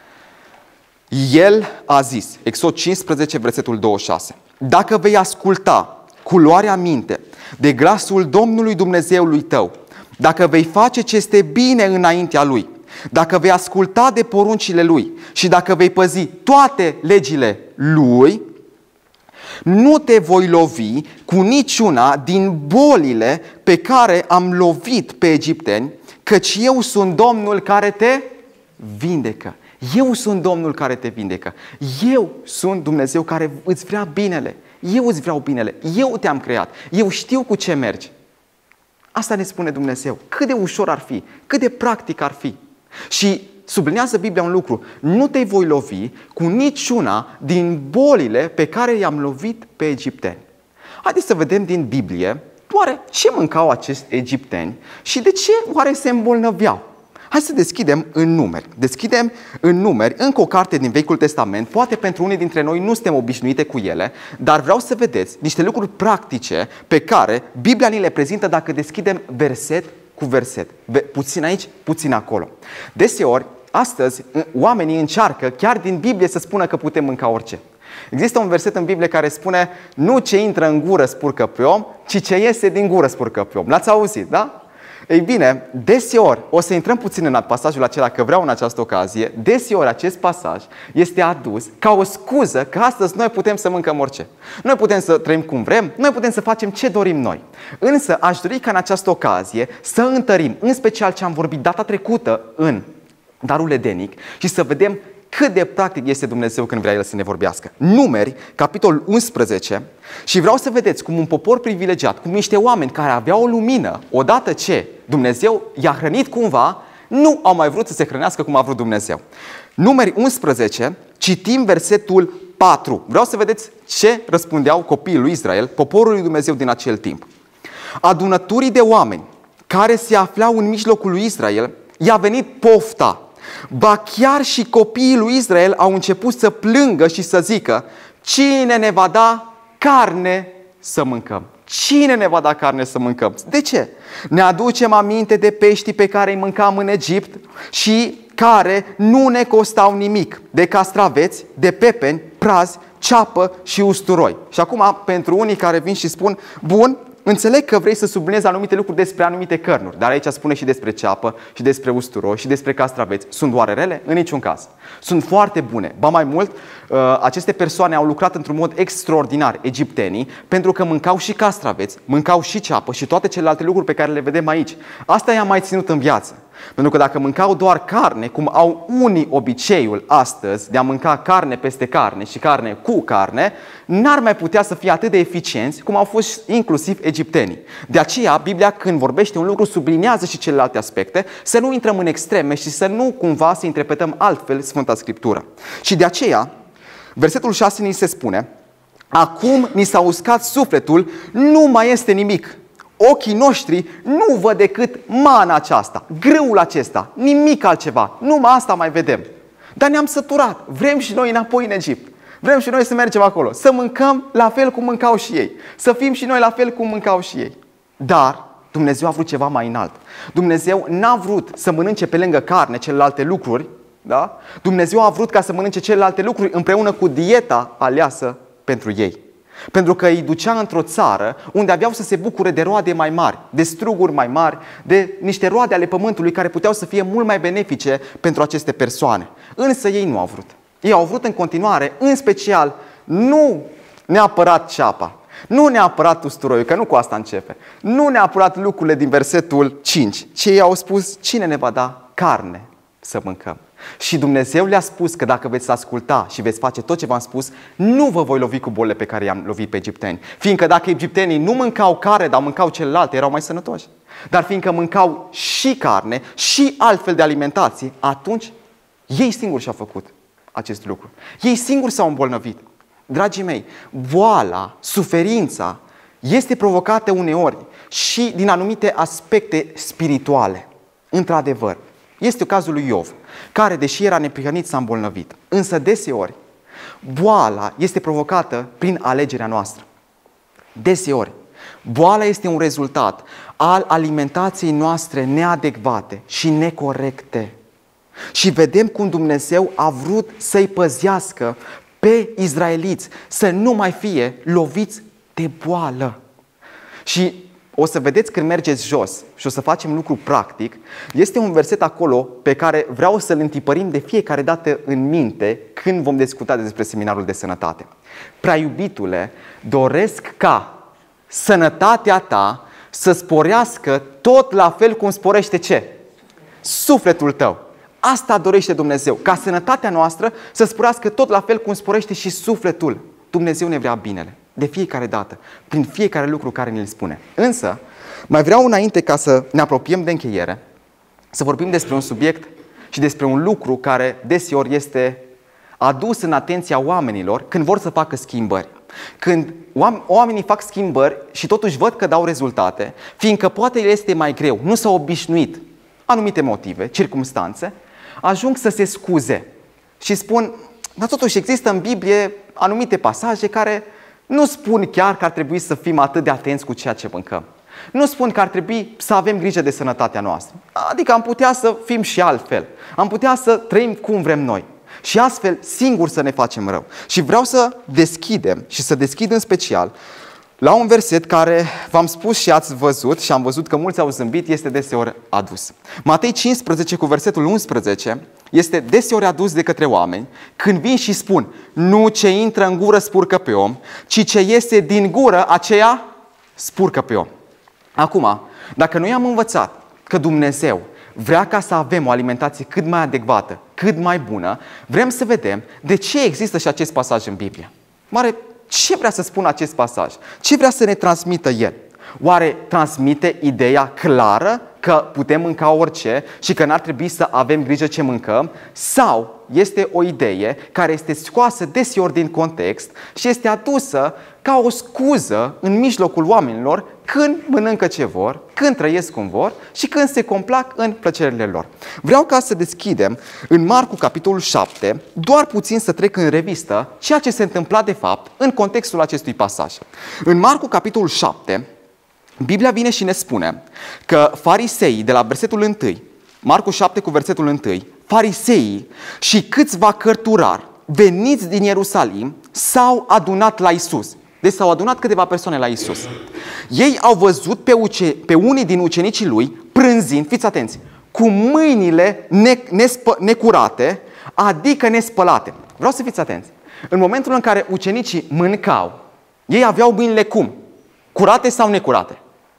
El a zis, Exod cincisprezece, versetul douăzeci și șase, dacă vei asculta cu luarea minte de glasul Domnului Dumnezeului tău, dacă vei face ce este bine înaintea Lui, dacă vei asculta de poruncile Lui și dacă vei păzi toate legile Lui, nu te voi lovi cu niciuna din bolile pe care am lovit pe egipteni, căci eu sunt Domnul care te vindecă. Eu sunt Domnul care te vindecă. Eu sunt Dumnezeu care îți vrea binele. Eu îți vreau binele. Eu te-am creat. Eu știu cu ce mergi. Asta ne spune Dumnezeu. Cât de ușor ar fi, cât de practic ar fi. Și sublinează Biblia un lucru. Nu te voi lovi cu niciuna din bolile pe care i-am lovit pe egipteni. Haideți să vedem din Biblie oare ce mâncau acești egipteni și de ce oare se îmbolnăveau. Hai să deschidem în Numeri. Deschidem în Numeri încă o carte din Vechiul Testament. Poate pentru unii dintre noi nu suntem obișnuite cu ele, dar vreau să vedeți niște lucruri practice pe care Biblia ni le prezintă dacă deschidem verset cu verset. Puțin aici, puțin acolo. Deseori, astăzi, oamenii încearcă chiar din Biblie să spună că putem mânca orice. Există un verset în Biblie care spune nu ce intră în gură spurcă pe om, ci ce iese din gură spurcă pe om. L-ați auzit, da? Ei bine, deseori, o să intrăm puțin în pasajul acela, că vreau în această ocazie, deseori acest pasaj este adus ca o scuză că astăzi noi putem să mâncăm orice. Noi putem să trăim cum vrem, noi putem să facem ce dorim noi. Însă aș dori ca în această ocazie să întărim, în special ce am vorbit data trecută în darul edenic, și să vedem cât de practic este Dumnezeu când vrea El să ne vorbească. Numeri, capitolul unsprezece, și vreau să vedeți cum un popor privilegiat, cum niște oameni care aveau o lumină, odată ce Dumnezeu i-a hrănit cumva, nu au mai vrut să se hrănească cum a vrut Dumnezeu. Numeri unsprezece, citim versetul patru. Vreau să vedeți ce răspundeau copiii lui Israel, poporul lui Dumnezeu din acel timp. Adunăturii de oameni care se aflau în mijlocul lui Israel, i-a venit pofta. Ba chiar și copiii lui Israel au început să plângă și să zică: cine ne va da carne să mâncăm? Cine ne va da carne să mâncăm? De ce? Ne aducem aminte de peștii pe care îi mâncam în Egipt și care nu ne costau nimic, de castraveți, de pepeni, prazi, ceapă și usturoi. Și acum, pentru unii care vin și spun: bun, înțeleg că vrei să subliniezi anumite lucruri despre anumite cărnuri, dar aici spune și despre ceapă, și despre usturoi, și despre castraveți. Sunt oare rele? În niciun caz. Sunt foarte bune. Ba mai mult, aceste persoane au lucrat într-un mod extraordinar, egiptenii, pentru că mâncau și castraveți, mâncau și ceapă și toate celelalte lucruri pe care le vedem aici. Asta i-a mai ținut în viață. Pentru că dacă mâncau doar carne, cum au unii obiceiul astăzi de a mânca carne peste carne și carne cu carne, n-ar mai putea să fie atât de eficienți cum au fost inclusiv egiptenii. De aceea, Biblia, când vorbește un lucru, subliniază și celelalte aspecte, să nu intrăm în extreme și să nu cumva să interpretăm altfel Sfânta Scriptură. Și de aceea, versetul șase ni se spune: acum ni s-a uscat sufletul, nu mai este nimic. Ochii noștri nu văd decât mana aceasta, grâul acesta, nimic altceva. Numai asta mai vedem. Dar ne-am săturat. Vrem și noi înapoi în Egipt. Vrem și noi să mergem acolo, să mâncăm la fel cum mâncau și ei, să fim și noi la fel cum mâncau și ei. Dar Dumnezeu a vrut ceva mai înalt. Dumnezeu n-a vrut să mănânce pe lângă carne celelalte lucruri, da? Dumnezeu a vrut ca să mănânce celelalte lucruri împreună cu dieta aleasă pentru ei. Pentru că îi ducea într-o țară unde aveau să se bucure de roade mai mari, de struguri mai mari, de niște roade ale pământului care puteau să fie mult mai benefice pentru aceste persoane. Însă ei nu au vrut. Ei au vrut în continuare, în special, nu neapărat ceapa, nu neapărat usturoiul, că nu cu asta începe, nu neapărat lucrurile din versetul cinci, ci ei au spus: cine ne va da carne să mâncăm? Și Dumnezeu le-a spus că dacă veți asculta și veți face tot ce v-am spus, nu vă voi lovi cu bolile pe care i-am lovit pe egipteni. Fiindcă dacă egiptenii nu mâncau carne, dar mâncau celelalte, erau mai sănătoși. Dar fiindcă mâncau și carne și altfel de alimentație, atunci ei singuri și-au făcut acest lucru. Ei singuri s-au îmbolnăvit. Dragii mei, boala, suferința este provocată uneori și din anumite aspecte spirituale. Într-adevăr, este cazul lui Iov, care, deși era neprihănit, s-a îmbolnăvit. Însă deseori, boala este provocată prin alegerea noastră. Deseori, boala este un rezultat al alimentației noastre neadecvate și necorecte. Și vedem cum Dumnezeu a vrut să-i păzească pe izraeliți, să nu mai fie loviți de boală. Și o să vedeți când mergeți jos și o să facem lucru practic, este un verset acolo pe care vreau să-l întipărim de fiecare dată în minte când vom discuta despre seminarul de sănătate. Prea iubitule, doresc ca sănătatea ta să sporească tot la fel cum sporește ce? Sufletul tău. Asta dorește Dumnezeu, ca sănătatea noastră să sporească tot la fel cum sporește și sufletul. Dumnezeu ne vrea binele, de fiecare dată, prin fiecare lucru care ne-l spune. Însă, mai vreau înainte ca să ne apropiem de încheiere, să vorbim despre un subiect și despre un lucru care deseori este adus în atenția oamenilor când vor să facă schimbări. Când oamenii fac schimbări și totuși văd că dau rezultate, fiindcă poate este mai greu, nu s-au obișnuit anumite motive, circumstanțe, ajung să se scuze și spun, dar totuși există în Biblie anumite pasaje care nu spun chiar că ar trebui să fim atât de atenți cu ceea ce mâncăm. Nu spun că ar trebui să avem grijă de sănătatea noastră. Adică am putea să fim și altfel. Am putea să trăim cum vrem noi. Și astfel singuri să ne facem rău. Și vreau să deschidem și să deschid în special la un verset care v-am spus și ați văzut și am văzut că mulți au zâmbit, este deseori adus. Matei cincisprezece cu versetul unsprezece este deseori adus de către oameni când vin și spun: nu ce intră în gură spurcă pe om, ci ce iese din gură aceea spurcă pe om. Acum, dacă noi am învățat că Dumnezeu vrea ca să avem o alimentație cât mai adecvată, cât mai bună, vrem să vedem de ce există și acest pasaj în Biblie. Oare ce vrea să spună acest pasaj? Ce vrea să ne transmită el? Oare transmite ideea clară că putem mânca orice și că n-ar trebui să avem grijă ce mâncăm? Sau este o idee care este scoasă deseori din context și este adusă ca o scuză în mijlocul oamenilor când mănâncă ce vor, când trăiesc cum vor și când se complac în plăcerile lor? Vreau ca să deschidem în Marcu, capitolul șapte, doar puțin să trec în revistă ceea ce se întâmpla de fapt în contextul acestui pasaj. În Marcu, capitolul șapte, Biblia vine și ne spune că fariseii, de la versetul unu, Marcu șapte cu versetul unu, fariseii și câțiva cărturari veniți din Ierusalim s-au adunat la Isus. Deci s-au adunat câteva persoane la Isus. Ei au văzut pe, uce, pe unii din ucenicii lui prânzind, fiți atenți, cu mâinile ne, nespă, necurate, adică nespălate. Vreau să fiți atenți. În momentul în care ucenicii mâncau, ei aveau mâinile cum? Curate sau necurate?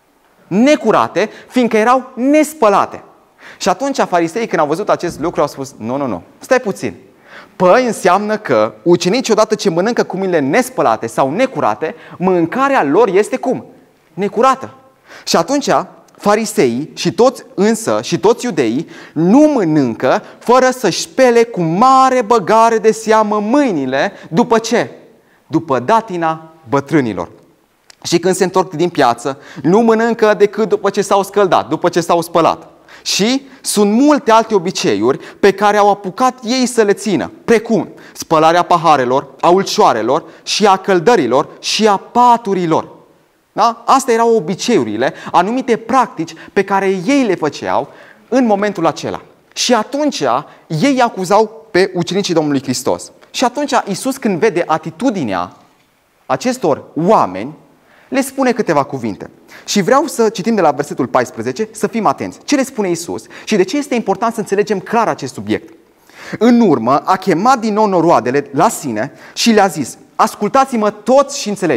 Necurate, fiindcă erau nespălate. Și atunci fariseii, când au văzut acest lucru, au spus: nu, nu, nu, stai puțin. Păi înseamnă că ucenicii, odată ce mănâncă cu mâinile nespălate sau necurate, mâncarea lor este cum? Necurată. Și atunci fariseii și toți însă și toți iudeii nu mănâncă fără să-și spele cu mare băgare de seamă mâinile. După ce? După datina bătrânilor. Și când se întorc din piață, nu mănâncă decât după ce s-au scăldat, după ce s-au spălat. Și sunt multe alte obiceiuri pe care au apucat ei să le țină, precum spălarea paharelor, a ulcioarelor și a căldărilor și a paturilor. Da? Astea erau obiceiurile, anumite practici pe care ei le făceau în momentul acela. Și atunci ei acuzau pe ucenicii Domnului Hristos. Și atunci Iisus, când vede atitudinea acestor oameni, le spune câteva cuvinte. Și vreau să citim de la versetul paisprezece, să fim atenți. Ce le spune Iisus și de ce este important să înțelegem clar acest subiect? În urmă a chemat din nou noroadele la sine și le-a zis: ascultați-mă toți și înțelegeți.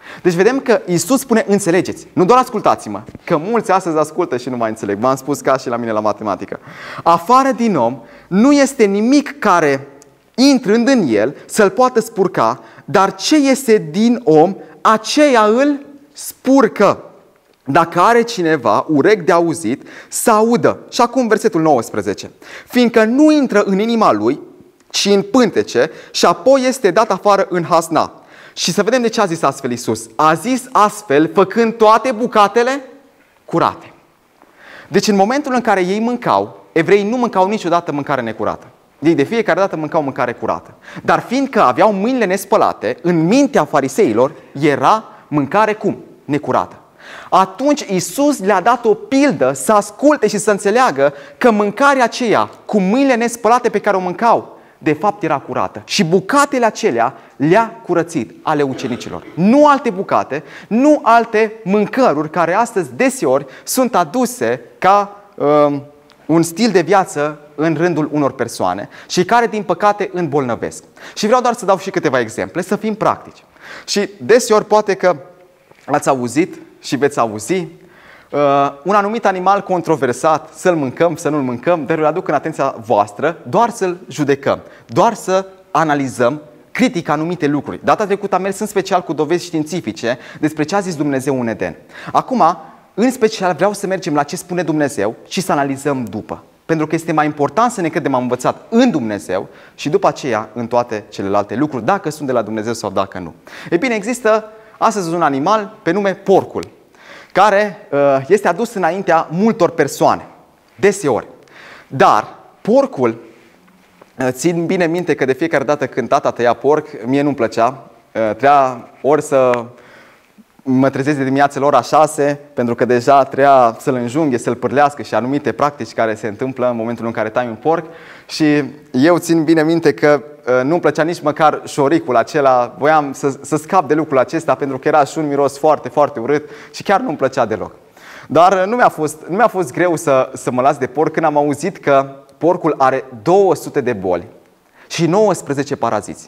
Deci vedem că Iisus spune, înțelegeți, nu doar ascultați-mă, că mulți astăzi ascultă și nu mai înțeleg. V-am spus ca și la mine la matematică. Afară din om nu este nimic care, intrând în el, să-l poată spurca, dar ce iese din om, aceea îl spurcă. Dacă are cineva urechi de auzit, să audă. Și acum versetul nouăsprezece. Fiindcă nu intră în inima lui, ci în pântece, și apoi este dat afară în hasna. Și să vedem de ce a zis astfel Iisus. A zis astfel făcând toate bucatele curate. Deci în momentul în care ei mâncau, evreii nu mâncau niciodată mâncare necurată. Ei de fiecare dată mâncau mâncare curată. Dar fiindcă aveau mâinile nespălate, în mintea fariseilor era mâncare cum? Necurată. Atunci Iisus le-a dat o pildă să asculte și să înțeleagă că mâncarea aceea cu mâinile nespălate pe care o mâncau, de fapt era curată. Și bucatele acelea le-a curățit ale ucenicilor. Nu alte bucate, nu alte mâncăruri care astăzi deseori sunt aduse ca uh, un stil de viață în rândul unor persoane și care, din păcate, îmbolnăvesc. Și vreau doar să dau și câteva exemple, să fim practici. Și deseori poate că ați auzit și veți auzi uh, un anumit animal controversat, să-l mâncăm, să nu-l mâncăm, dar îl aduc în atenția voastră doar să-l judecăm, doar să analizăm critic anumite lucruri. Data trecută am mers în special cu dovezi științifice despre ce a zis Dumnezeu în Eden. Acum, în special, vreau să mergem la ce spune Dumnezeu și să analizăm după. Pentru că este mai important să ne credem am învățat în Dumnezeu și după aceea în toate celelalte lucruri, dacă sunt de la Dumnezeu sau dacă nu. Ei bine, există astăzi un animal pe nume porcul, care este adus înaintea multor persoane, deseori. Dar porcul, țin bine minte că de fiecare dată când tata tăia porc, mie nu-mi plăcea. Trebuia ori să mă trezesc de dimineață la ora șase, pentru că deja trebuia să-l înjunghe, să-l pârlească și anumite practici care se întâmplă în momentul în care tai un porc. Și eu țin bine minte că nu-mi plăcea nici măcar șoricul acela. Voiam să, să scap de lucrul acesta pentru că era și un miros foarte, foarte urât și chiar nu-mi plăcea deloc. Dar nu mi-a fost, nu mi-a fost greu să, să mă las de porc când am auzit că porcul are două sute de boli și nouăsprezece paraziți.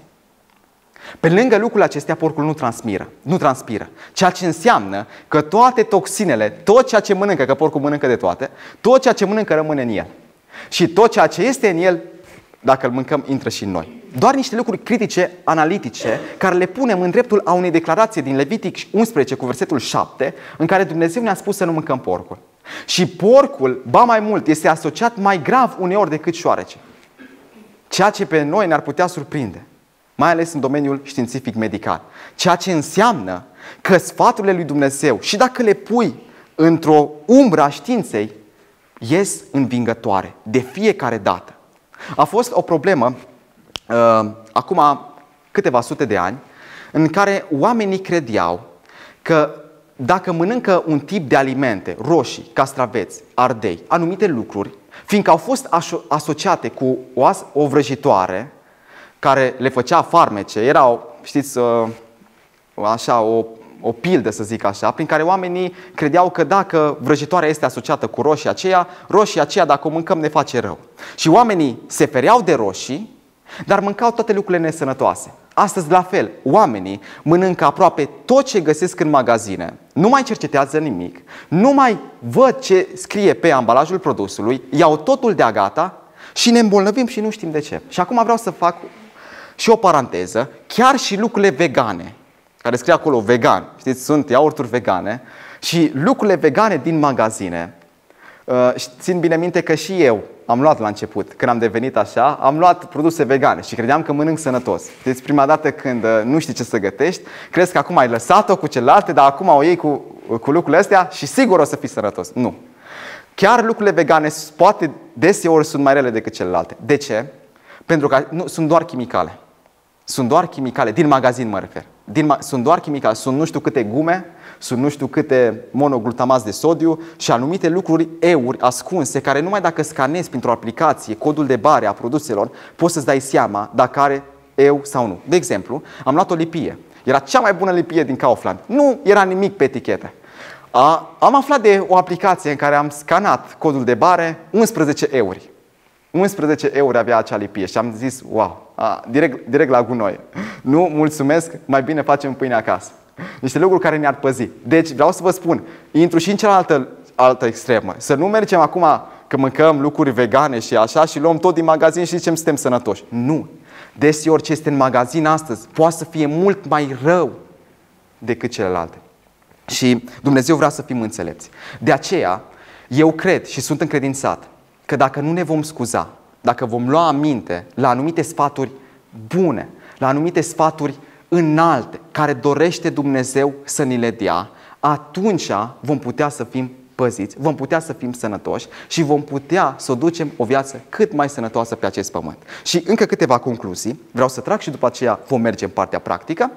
Pe lângă lucrul acestea, porcul nu transpiră, nu transpiră. Ceea ce înseamnă că toate toxinele, tot ceea ce mănâncă, că porcul mănâncă de toate, tot ceea ce mănâncă rămâne în el. Și tot ceea ce este în el, dacă îl mâncăm, intră și în noi. Doar niște lucruri critice, analitice, care le punem în dreptul a unei declarații din Levitic unsprezece cu versetul șapte, în care Dumnezeu ne-a spus să nu mâncăm porcul. Și porcul, ba mai mult, este asociat mai grav uneori decât șoarece. Ceea ce pe noi ne-ar putea surprinde, mai ales în domeniul științific-medical. Ceea ce înseamnă că sfaturile lui Dumnezeu, și dacă le pui într-o umbră a științei, ies învingătoare de fiecare dată. A fost o problemă uh, acum câteva sute de ani în care oamenii credeau că dacă mănâncă un tip de alimente, roșii, castraveți, ardei, anumite lucruri, fiindcă au fost asociate cu o, o vrăjitoare care le făcea farmece, era, știți, așa, o, o pildă, să zic așa, prin care oamenii credeau că dacă vrăjitoarea este asociată cu roșia aceea, roșia aceea, dacă o mâncăm, ne face rău. Și oamenii se fereau de roșii, dar mâncau toate lucrurile nesănătoase. Astăzi, la fel, oamenii mănâncă aproape tot ce găsesc în magazine, nu mai cercetează nimic, nu mai văd ce scrie pe ambalajul produsului, iau totul de-a gata și ne îmbolnăvim și nu știm de ce. Și acum vreau să fac și o paranteză, chiar și lucrurile vegane, care scrie acolo vegan, știți, sunt iaurturi vegane, și lucrurile vegane din magazine, țin bine minte că și eu am luat la început, când am devenit așa, am luat produse vegane și credeam că mănânc sănătos. Deci prima dată când nu știi ce să gătești, crezi că acum ai lăsat-o cu celelalte, dar acum o iei cu, cu lucrurile astea și sigur o să fii sănătos. Nu. Chiar lucrurile vegane poate deseori sunt mai rele decât celelalte. De ce? Pentru că nu, sunt doar chimicale. Sunt doar chimicale, din magazin mă refer. Din, sunt doar chimicale, sunt nu știu câte gume, sunt nu știu câte monoglutamați de sodiu și anumite lucruri, euri ascunse, care numai dacă scanezi printr-o aplicație codul de bare a produselor, poți să-ți dai seama dacă are eu sau nu. De exemplu, am luat o lipie. Era cea mai bună lipie din Kaufland. Nu era nimic pe etichetă. A, am aflat de o aplicație în care am scanat codul de bare, unsprezece euri. unsprezece euro avea acea lipie și am zis, wow, a, direct, direct la gunoi. Nu, mulțumesc, mai bine facem pâine acasă. Niște lucruri care ne-ar păzi. Deci vreau să vă spun, intru și în cealaltă altă extremă. Să nu mergem acum că mâncăm lucruri vegane și așa și luăm tot din magazin și zicem suntem sănătoși. Nu. Deseori ce este în magazin astăzi poate să fie mult mai rău decât celelalte. Și Dumnezeu vrea să fim înțelepți. De aceea, eu cred și sunt încredințat că dacă nu ne vom scuza, dacă vom lua aminte la anumite sfaturi bune, la anumite sfaturi înalte, care dorește Dumnezeu să ni le dea, atunci vom putea să fim păziți, vom putea să fim sănătoși și vom putea să o ducem o viață cât mai sănătoasă pe acest pământ. Și încă câteva concluzii vreau să trag și după aceea vom merge în partea practică.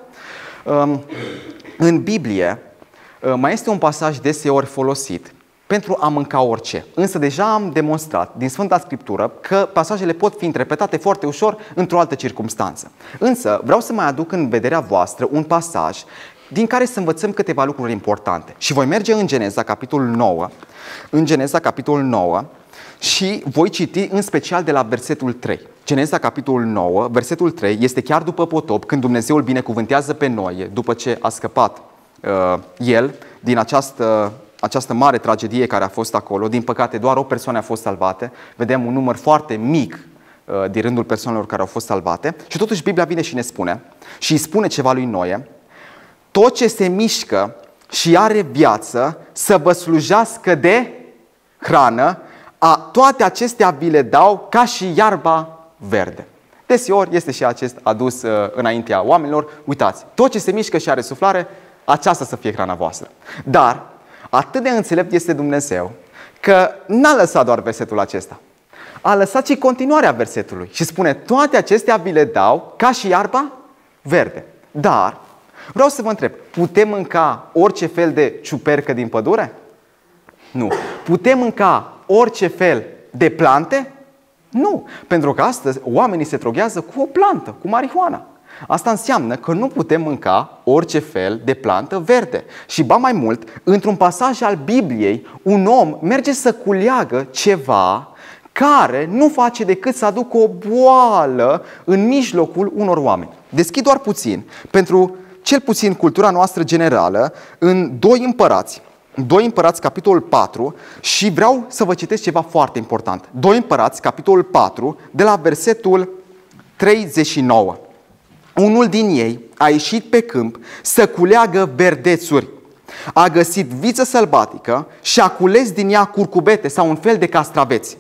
În Biblie mai este un pasaj deseori folosit pentru a mânca orice. Însă deja am demonstrat din Sfânta Scriptură că pasajele pot fi interpretate foarte ușor într-o altă circumstanță. Însă vreau să mai aduc în vederea voastră un pasaj din care să învățăm câteva lucruri importante. Și voi merge în Geneza, capitolul nouă, în Geneza, capitolul nouă, și voi citi în special de la versetul trei. Geneza, capitolul nouă, versetul trei, este chiar după potop, când Dumnezeu îl binecuvântează pe Noe, după ce a scăpat uh, el din această, această mare tragedie care a fost acolo. Din păcate, doar o persoană a fost salvată. Vedem un număr foarte mic uh, din rândul persoanelor care au fost salvate. Și totuși Biblia vine și ne spune, și îi spune ceva lui Noe: tot ce se mișcă și are viață să vă slujească de hrană, a, toate acestea vi le dau ca și iarba verde. Deseori este și acest adus uh, înaintea oamenilor. Uitați, tot ce se mișcă și are suflare, aceasta să fie hrana voastră. Dar atât de înțelept este Dumnezeu că n-a lăsat doar versetul acesta. A lăsat și continuarea versetului și spune: toate acestea vi le dau ca și iarba verde. Dar vreau să vă întreb, putem mânca orice fel de ciupercă din pădure? Nu. Putem mânca orice fel de plante? Nu. Pentru că astăzi oamenii se droghează cu o plantă, cu marihuana. Asta înseamnă că nu putem mânca orice fel de plantă verde. Și ba mai mult, într-un pasaj al Bibliei, un om merge să culeagă ceva care nu face decât să aducă o boală în mijlocul unor oameni. Deschid doar puțin, pentru cel puțin cultura noastră generală, în doi Împărați. doi Împărați, capitolul patru, și vreau să vă citesc ceva foarte important. doi Împărați, capitolul patru, de la versetul treizeci și nouă. Unul din ei a ieșit pe câmp să culeagă verdețuri. A găsit viță sălbatică și a cules din ea curcubete sau un fel de castraveți.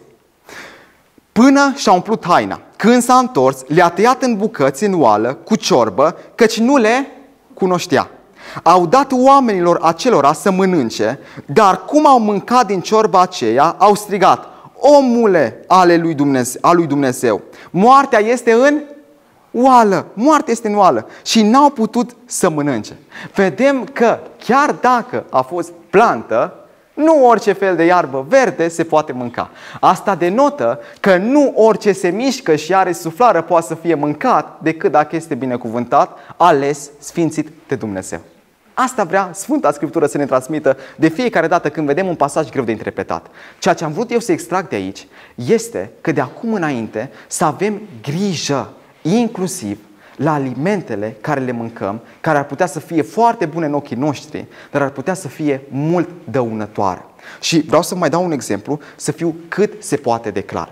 Până și-a umplut haina. Când s-a întors, le-a tăiat în bucăți în oală cu ciorbă, căci nu le cunoștea. Au dat oamenilor acelora să mănânce, dar cum au mâncat din ciorba aceea, au strigat: omule ale lui Dumnezeu, a lui Dumnezeu, moartea este în oală, moartea este în oală. Și n-au putut să mănânce. Vedem că chiar dacă a fost plantă, nu orice fel de iarbă verde se poate mânca. Asta denotă că nu orice se mișcă și are suflară poate să fie mâncat, decât dacă este binecuvântat, ales, sfințit de Dumnezeu. Asta vrea Sfânta Scriptură să ne transmită de fiecare dată când vedem un pasaj greu de interpretat. Ceea ce am vrut eu să extrag de aici este că de acum înainte să avem grijă, inclusiv la alimentele care le mâncăm, care ar putea să fie foarte bune în ochii noștri, dar ar putea să fie mult dăunătoare. Și vreau să mai dau un exemplu, să fiu cât se poate de clar.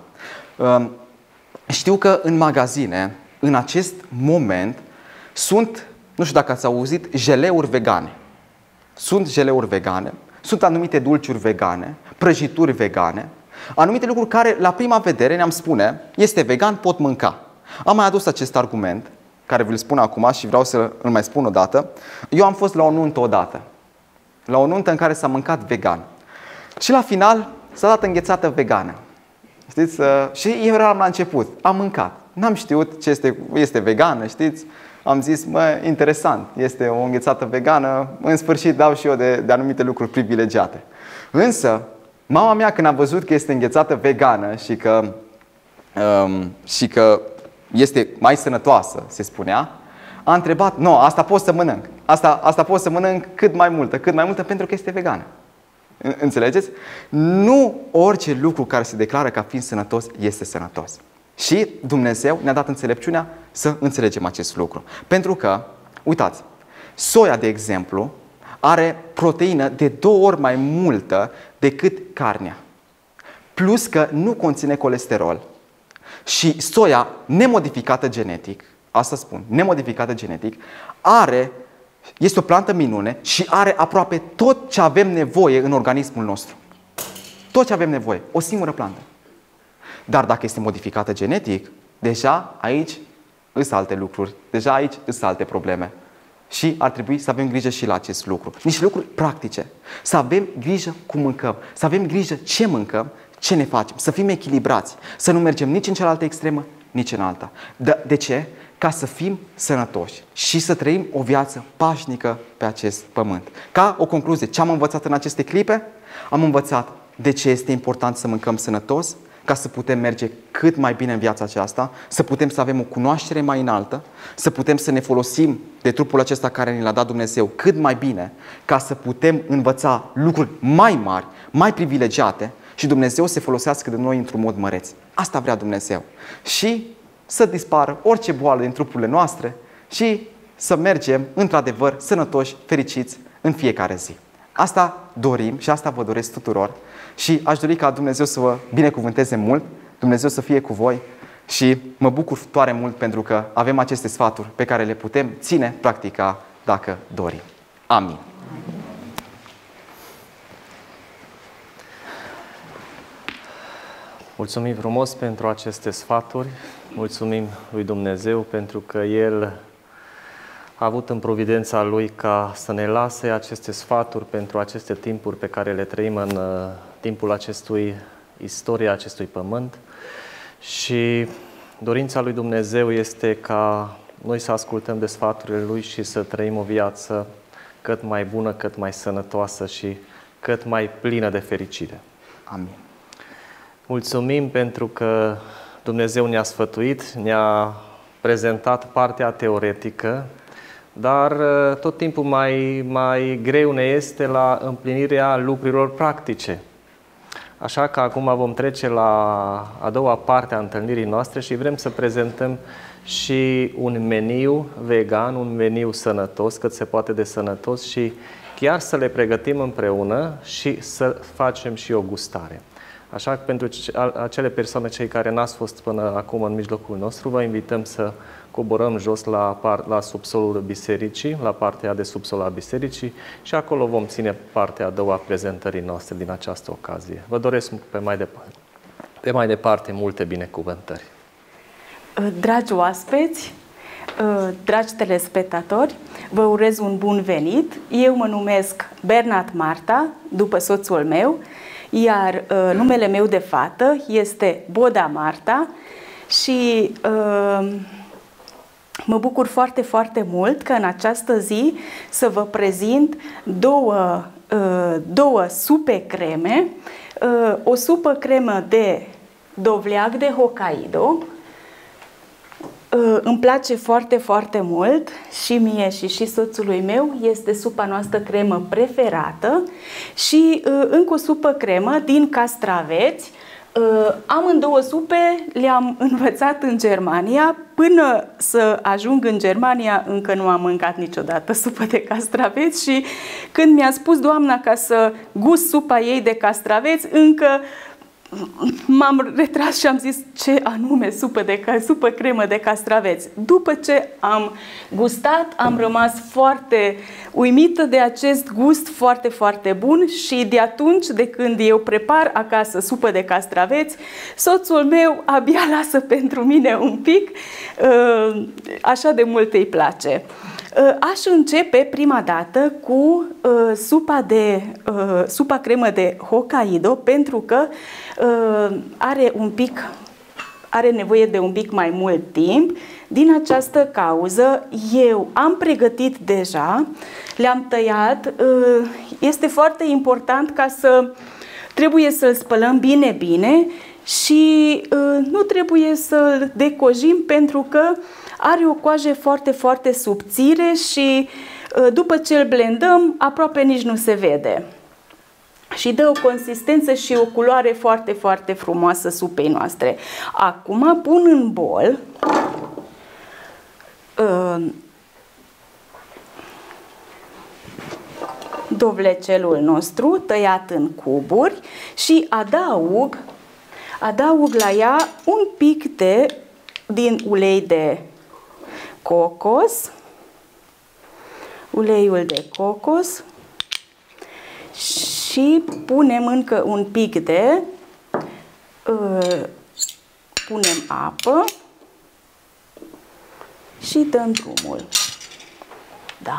Știu că în magazine, în acest moment, sunt, nu știu dacă ați auzit, jeleuri vegane. Sunt jeleuri vegane, sunt anumite dulciuri vegane, prăjituri vegane, anumite lucruri care, la prima vedere, ne-am spune, este vegan, pot mânca. Am mai adus acest argument, care vi-l spun acum și vreau să îl mai spun o dată. Eu am fost la o nuntă odată. La o nuntă în care s-a mâncat vegan. Și la final s-a dat înghețată vegană. Știți? Și eu eram la început. Am mâncat. N-am știut ce este, este vegană, știți? Am zis, mă, interesant, este o înghețată vegană. În sfârșit dau și eu de, de anumite lucruri privilegiate. Însă, mama mea, când a văzut că este înghețată vegană și că, um, și că este mai sănătoasă, se spunea, a întrebat: nu, asta pot să mănânc. Asta, asta pot să mănânc cât mai multă, cât mai multă, pentru că este vegană. Înțelegeți? Nu orice lucru care se declară ca fiind sănătos este sănătos. Și Dumnezeu ne-a dat înțelepciunea să înțelegem acest lucru. Pentru că, uitați, Soia, de exemplu, are proteină de două ori mai multă decât carnea. Plus că nu conține colesterol. Și soia nemodificată genetic, asta spun, nemodificată genetic, are, este o plantă minune și are aproape tot ce avem nevoie în organismul nostru. Tot ce avem nevoie, o singură plantă. Dar dacă este modificată genetic, deja aici îs alte lucruri, deja aici îs alte probleme. Și ar trebui să avem grijă și la acest lucru. Niște lucruri practice. Să avem grijă cum mâncăm, să avem grijă ce mâncăm, ce ne facem, să fim echilibrați, să nu mergem nici în cealaltă extremă, nici în alta. De, de ce? Ca să fim sănătoși și să trăim o viață pașnică pe acest pământ. Ca o concluzie, ce am învățat în aceste clipe? Am învățat de ce este important să mâncăm sănătos, ca să putem merge cât mai bine în viața aceasta, să putem să avem o cunoaștere mai înaltă, să putem să ne folosim de trupul acesta care ni l-a dat Dumnezeu cât mai bine, ca să putem învăța lucruri mai mari, mai privilegiate și Dumnezeu se folosească de noi într-un mod măreț. Asta vrea Dumnezeu. Și să dispară orice boală din trupurile noastre și să mergem într-adevăr sănătoși, fericiți în fiecare zi. Asta dorim și asta vă doresc tuturor. Și aș dori ca Dumnezeu să vă binecuvânteze mult, Dumnezeu să fie cu voi și mă bucur tare mult pentru că avem aceste sfaturi pe care le putem ține, practica, dacă dorim. Amin. Mulțumim frumos pentru aceste sfaturi, mulțumim lui Dumnezeu pentru că El a avut în providența Lui ca să ne lase aceste sfaturi pentru aceste timpuri pe care le trăim în uh, timpul acestui, istoria acestui pământ. Și dorința lui Dumnezeu este ca noi să ascultăm de sfaturile Lui și să trăim o viață cât mai bună, cât mai sănătoasă și cât mai plină de fericire. Amin. Mulțumim pentru că Dumnezeu ne-a sfătuit, ne-a prezentat partea teoretică, dar tot timpul mai, mai greu ne este la împlinirea lucrurilor practice. Așa că acum vom trece la a doua parte a întâlnirii noastre și vrem să prezentăm și un meniu vegan, un meniu sănătos, cât se poate de sănătos și chiar să le pregătim împreună și să facem și o gustare. Așa că pentru acele persoane, cei care n-ați fost până acum în mijlocul nostru, vă invităm să coborăm jos la, la subsolul bisericii, la partea de subsol a bisericii și acolo vom ține partea a doua a prezentării noastre din această ocazie. Vă doresc pe mai departe, pe mai departe multe binecuvântări. Dragi oaspeți, dragi telespectatori, vă urez un bun venit. Eu mă numesc Bernat Marta, după soțul meu, iar uh, numele meu de fată este Boda Marta și uh, mă bucur foarte, foarte mult că în această zi să vă prezint două, uh, două supe creme, uh, o supă cremă de dovleac de Hokkaido. Îmi place foarte, foarte mult și mie și și soțului meu, este supa noastră cremă preferată și încă o supă cremă din castraveți. Amândouă supe le-am învățat în Germania. Până să ajung în Germania încă nu am mâncat niciodată supă de castraveți și când mi-a spus doamna ca să gust supa ei de castraveți, încă m-am retras și am zis ce anume supă, de, supă cremă de castraveți. După ce am gustat, am rămas foarte uimită de acest gust foarte, foarte bun și de atunci, de când eu prepar acasă supă de castraveți, soțul meu abia lasă pentru mine un pic, așa de mult îi place. Aș începe prima dată cu uh, supa, de, uh, supa cremă de Hokkaido pentru că uh, are, un pic, are nevoie de un pic mai mult timp. Din această cauză eu am pregătit deja, le-am tăiat. Uh, este foarte important ca să trebuie să-l spălăm bine, bine și uh, nu trebuie să-l decojim pentru că are o coajă foarte, foarte subțire și după ce îl blendăm, aproape nici nu se vede. Și dă o consistență și o culoare foarte, foarte frumoasă supei noastre. Acum pun în bol uh, dovlecelul nostru tăiat în cuburi și adaug, adaug la ea un pic de din ulei de cocos, uleiul de cocos și punem încă un pic de, uh, punem apă și dăm drumul. Da.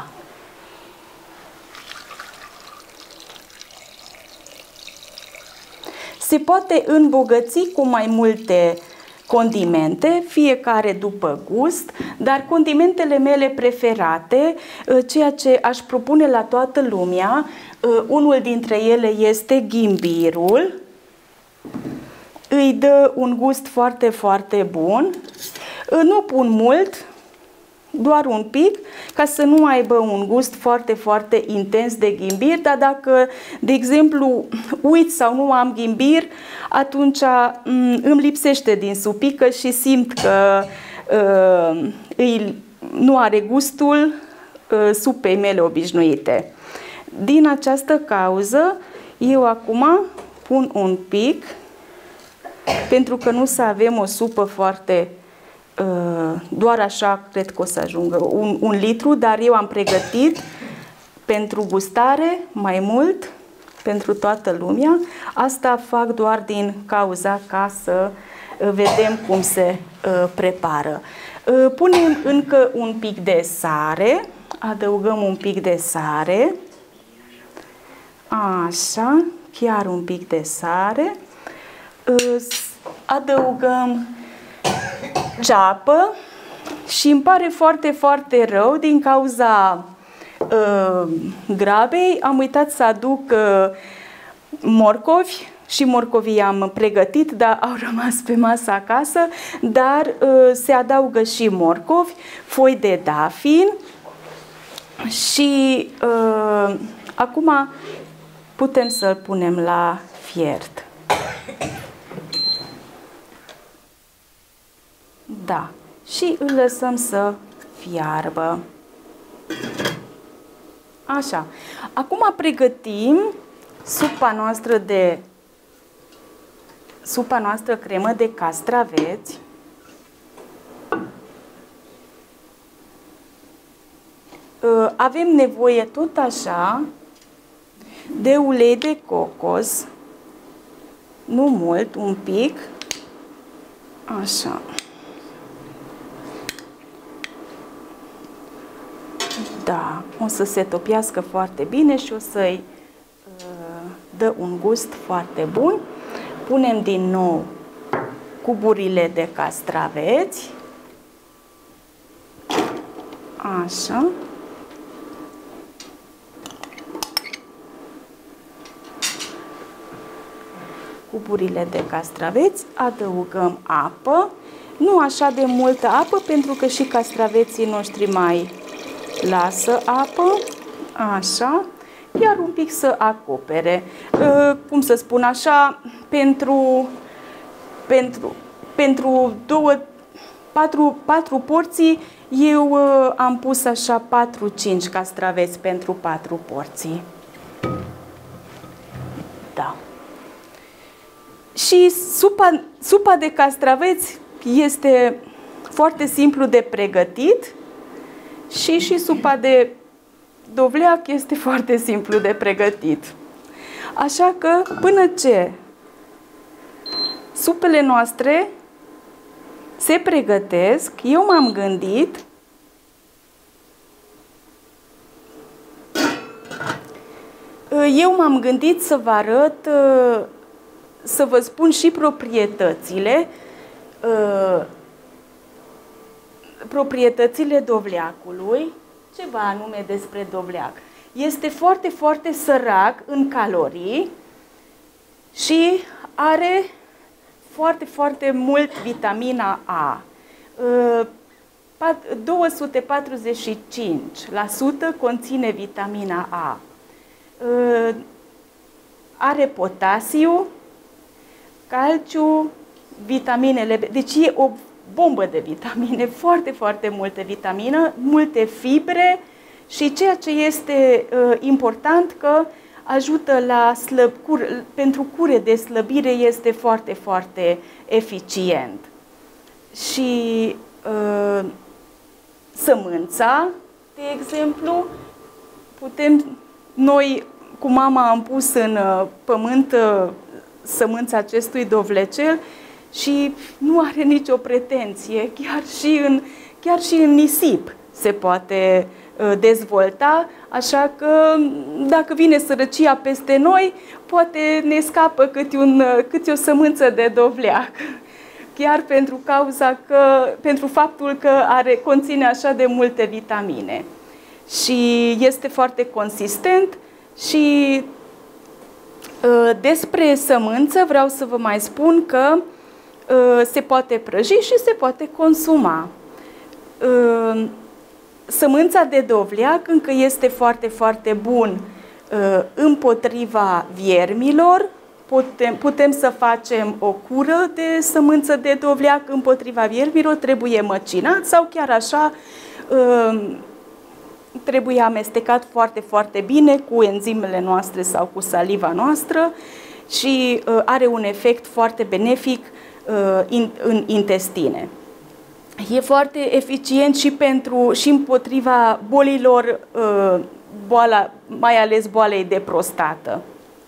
Se poate îmbogăți cu mai multe condimente, fiecare după gust, dar condimentele mele preferate, ceea ce aș propune la toată lumea, unul dintre ele este ghimbirul. Îi dă un gust foarte, foarte bun. Nu pun mult, doar un pic, ca să nu aibă un gust foarte, foarte intens de ghimbir, dar dacă, de exemplu, uit sau nu am ghimbir, atunci îmi lipsește din supică și simt că uh, îi, nu are gustul uh, supei mele obișnuite. Din această cauză, eu acum pun un pic, pentru că nu să avem o supă foarte doar așa cred că o să ajungă un, un litru, dar eu am pregătit pentru gustare mai mult, pentru toată lumea. Asta fac doar din cauza ca să vedem cum se uh, prepară. Uh, punem încă un pic de sare, adăugăm un pic de sare, așa, chiar un pic de sare, uh, adăugăm ceapă și îmi pare foarte, foarte rău din cauza uh, grabei. Am uitat să aduc uh, morcovi și morcovii am pregătit, dar au rămas pe masă acasă, dar uh, se adaugă și morcovi, foi de dafin și uh, acum putem să-l punem la fiert. Da. Și îl lăsăm să fiarbă. Așa. Acum pregătim supa noastră de supa noastră cremă de castraveți. Avem nevoie tot așa de ulei de cocos. Nu mult, un pic. Așa. Da, o să se topiască foarte bine și o să-i uh, dă un gust foarte bun. Punem din nou cuburile de castraveți. Așa. Cuburile de castraveți, adăugăm apă. Nu așa de multă apă, pentru că și castraveții noștri mai lasă apă, așa, iar un pic să acopere. Cum să spun așa, pentru, pentru, pentru două, patru, patru porții, eu am pus așa patru cinci castraveți pentru patru porții. Da. Și supa, supa de castraveți este foarte simplu de pregătit. Și și supa de dovleac este foarte simplu de pregătit. Așa că până ce supele noastre se pregătesc, eu m-am gândit eu m-am gândit să vă arăt, să vă spun și proprietățile proprietățile dovleacului, ceva anume despre dovleac. Este foarte, foarte sărac în calorii și are foarte, foarte mult vitamina A. două sute patruzeci și cinci la sută conține vitamina A. Are potasiu, calciu, vitaminele B. Deci e o bombă de vitamine, foarte, foarte multe vitamine, multe fibre și ceea ce este uh, important că ajută la slăb, cur, pentru cure de slăbire este foarte, foarte eficient. Și uh, sămânța, de exemplu, putem, noi cu mama am pus în uh, pământ uh, sămânța acestui dovlecel și nu are nicio pretenție, chiar și în, chiar și în nisip se poate uh, dezvolta, așa că dacă vine sărăcia peste noi, poate ne scapă câte, un, câte o sămânță de dovleac. Chiar pentru cauza că, pentru faptul că are, conține așa de multe vitamine. Și este foarte consistent și uh, despre sămânță vreau să vă mai spun că uh, se poate prăji și se poate consuma. Uh, Sămânța de dovleac încă este foarte, foarte bun uh, împotriva viermilor. Putem, putem să facem o cură de sămânță de dovleac împotriva viermilor, trebuie măcinat sau chiar așa uh, trebuie amestecat foarte, foarte bine cu enzimele noastre sau cu saliva noastră și uh, are un efect foarte benefic uh, in, în intestine. E foarte eficient și pentru și împotriva bolilor, boala, mai ales boalei de prostată.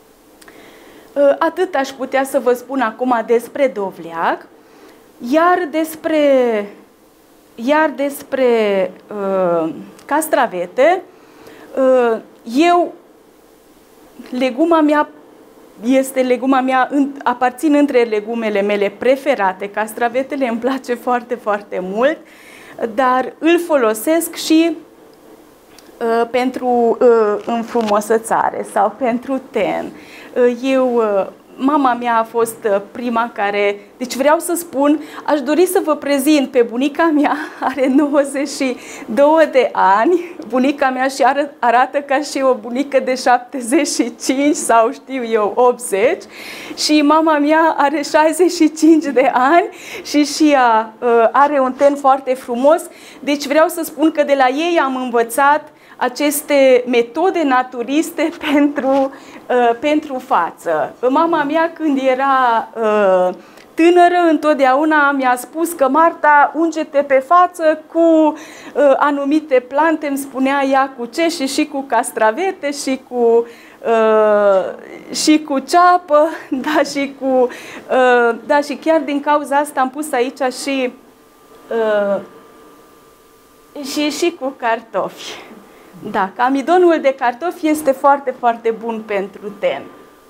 Atât aș putea să vă spun acum despre dovleac, iar despre, iar despre uh, castravete, uh, eu, leguma mea este leguma mea, aparțin între legumele mele preferate. Castravetele îmi place foarte, foarte mult, dar îl folosesc și uh, pentru uh, înfrumusețare sau pentru ten. Uh, eu, uh, mama mea a fost uh, prima care, deci vreau să spun, aș dori să vă prezint pe bunica mea, are nouăzeci și doi de ani, bunica mea și ară, arată ca și o bunică de șaptezeci și cinci sau știu eu optzeci și mama mea are șaizeci și cinci de ani și și ea uh, are un ten foarte frumos, deci vreau să spun că de la ei am învățat aceste metode naturiste pentru, uh, pentru față. Mama mea, când era uh, tânără, întotdeauna mi-a spus că Marta, unge-te pe față cu uh, anumite plante, îmi spunea ea cu ce, și și cu castravete și cu, uh, și cu ceapă, da, și cu, uh, da, și chiar din cauza asta am pus aici și, uh, și, și cu cartofi. Da, amidonul de cartofi este foarte, foarte bun pentru ten.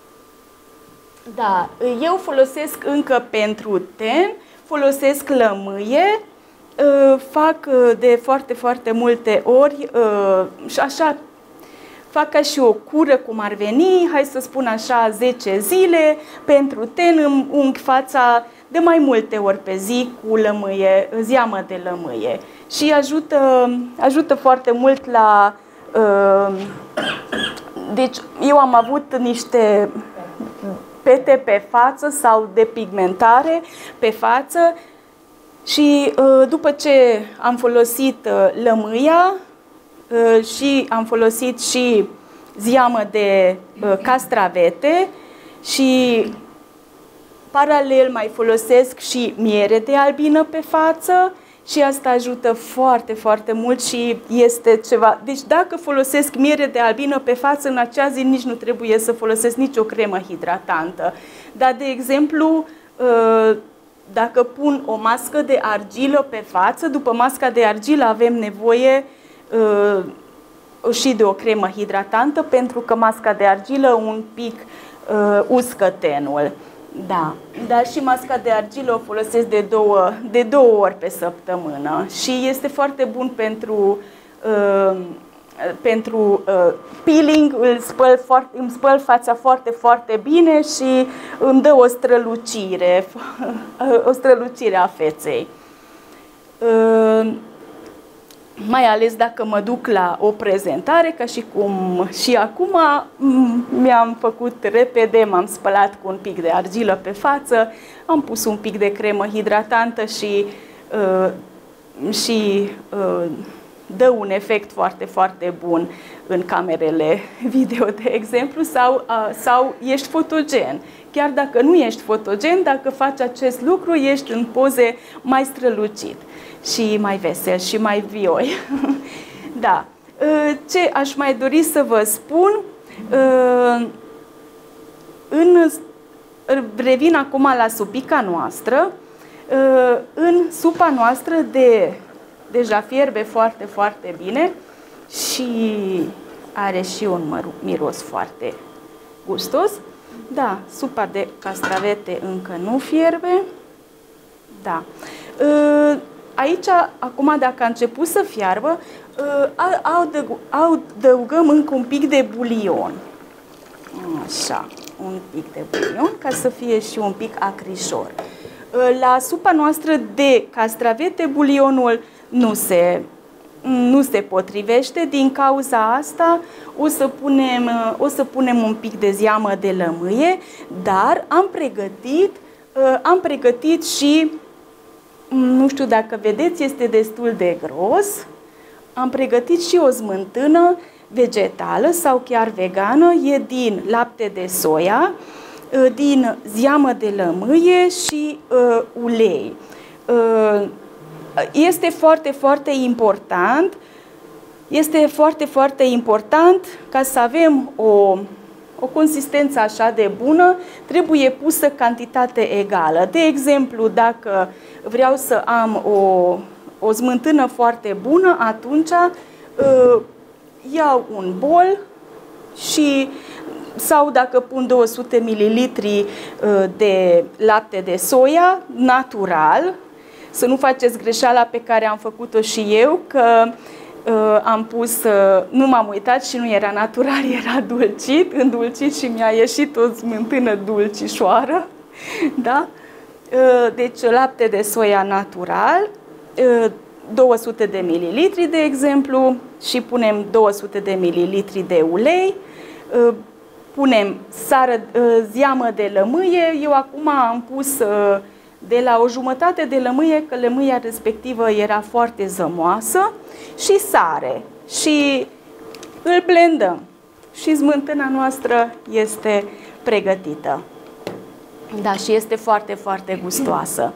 Da, eu folosesc încă pentru ten, folosesc lămâie, fac de foarte, foarte multe ori și așa, fac ca și o cură, cum ar veni, hai să spun așa, zece zile, pentru ten îmi unghi fața de mai multe ori pe zi cu lămâie, zeamă de lămâie. Și ajută, ajută foarte mult la... Deci eu am avut niște pete pe față sau depigmentare pe față și după ce am folosit lămâia și am folosit și zeamă de castravete și paralel mai folosesc și miere de albină pe față și asta ajută foarte, foarte mult și este ceva. Deci dacă folosesc miere de albină pe față, în acea zi nici nu trebuie să folosesc nicio cremă hidratantă. Dar, de exemplu, dacă pun o mască de argilă pe față, după masca de argilă avem nevoie și de o cremă hidratantă, pentru că masca de argilă un pic uscă tenul. Da, dar și masca de argilă o folosesc de două, de două ori pe săptămână și este foarte bun pentru, uh, pentru uh, peeling, îl spăl foarte, îmi spăl fața foarte, foarte bine și îmi dă o strălucire, o strălucire a feței. Uh, mai ales dacă mă duc la o prezentare, ca și cum și acum mi-am făcut repede, m-am spălat cu un pic de argilă pe față, am pus un pic de cremă hidratantă și, uh, și uh, dă un efect foarte, foarte bun în camerele video, de exemplu, sau, sau ești fotogen. Chiar dacă nu ești fotogen, dacă faci acest lucru, ești în poze mai strălucit și mai vesel și mai vioi. Da. Ce aș mai dori să vă spun? În, revin acum la supica noastră. În supa noastră de, deja fierbe foarte, foarte bine și are și un miros foarte gustos. Da, supa de castravete încă nu fierbe. Da. Aici, acum, dacă a început să fiarbă, adăugăm încă un pic de bulion. Așa, un pic de bulion, ca să fie și un pic acrișor. La supa noastră de castravete, bulionul nu se, nu se potrivește. Din cauza asta o să, punem, o să punem un pic de zeamă de lămâie, dar am pregătit, am pregătit și, nu știu dacă vedeți, este destul de gros, am pregătit și o smântână vegetală sau chiar vegană, e din lapte de soia, din zeamă de lămâie și uh, ulei. Uh, este foarte, foarte important, este foarte, foarte important ca să avem o, o consistență așa de bună, trebuie pusă cantitate egală. De exemplu, dacă vreau să am o, o smântână foarte bună, atunci uh, iau un bol și sau dacă pun două sute de mililitri de lapte de soia natural, să nu faceți greșeala pe care am făcut-o și eu, că uh, am pus, uh, nu m-am uitat și nu era natural, era dulcit, îndulcit și mi-a ieșit o smântână dulcișoară. Da? Uh, deci lapte de soia natural, uh, două sute de mililitri de exemplu, și punem două sute de mililitri de ulei, uh, punem sară, zeamă de lămâie. Eu acum am pus de la o jumătate de lămâie, că lămâia respectivă era foarte zămoasă, și sare. Și îl blendăm. Și smântâna noastră este pregătită. Da, și este foarte, foarte gustoasă.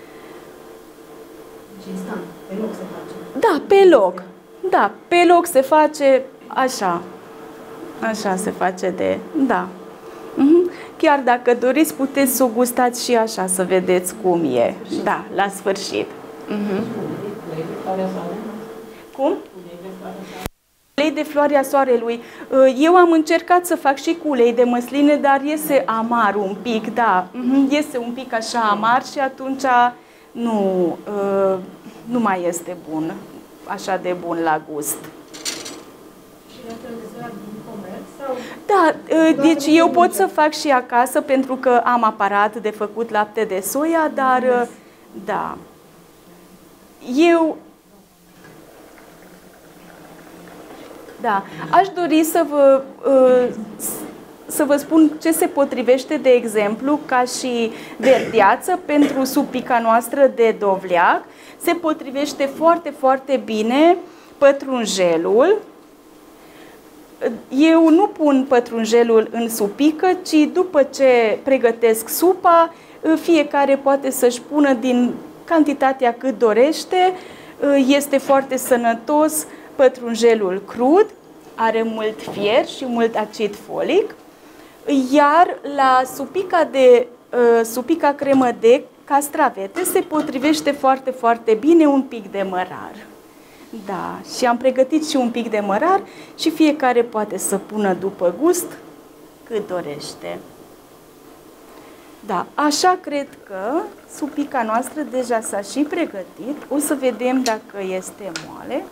Pe loc se face. Da, pe loc. Da, pe loc se face așa. Așa se face de... Da. Chiar dacă doriți, puteți să o gustați și așa, să vedeți cum e. Da, la sfârșit. Cum? Ulei de floarea soarelui. Eu am încercat să fac și cu ulei de măsline, dar iese amar un pic, da. Iese un pic așa amar și atunci nu, nu mai este bun, așa de bun la gust. Da, deci eu pot să fac și acasă pentru că am aparat de făcut lapte de soia, dar da. Eu Da, aș dori să vă să vă spun ce se potrivește, de exemplu, ca și verdeață pentru supica noastră de dovleac. Se potrivește foarte, foarte bine pătrunjelul. Eu nu pun pătrunjelul în supică, ci după ce pregătesc supa, fiecare poate să-și pună din cantitatea cât dorește. Este foarte sănătos pătrunjelul crud, are mult fier și mult acid folic. Iar la supica, de, supica cremă de castravete se potrivește foarte, foarte bine un pic de mărar. Da, și am pregătit și un pic de mărar și fiecare poate să pună după gust cât dorește. Da, așa cred că supica noastră deja s-a și pregătit. O să vedem dacă este moale.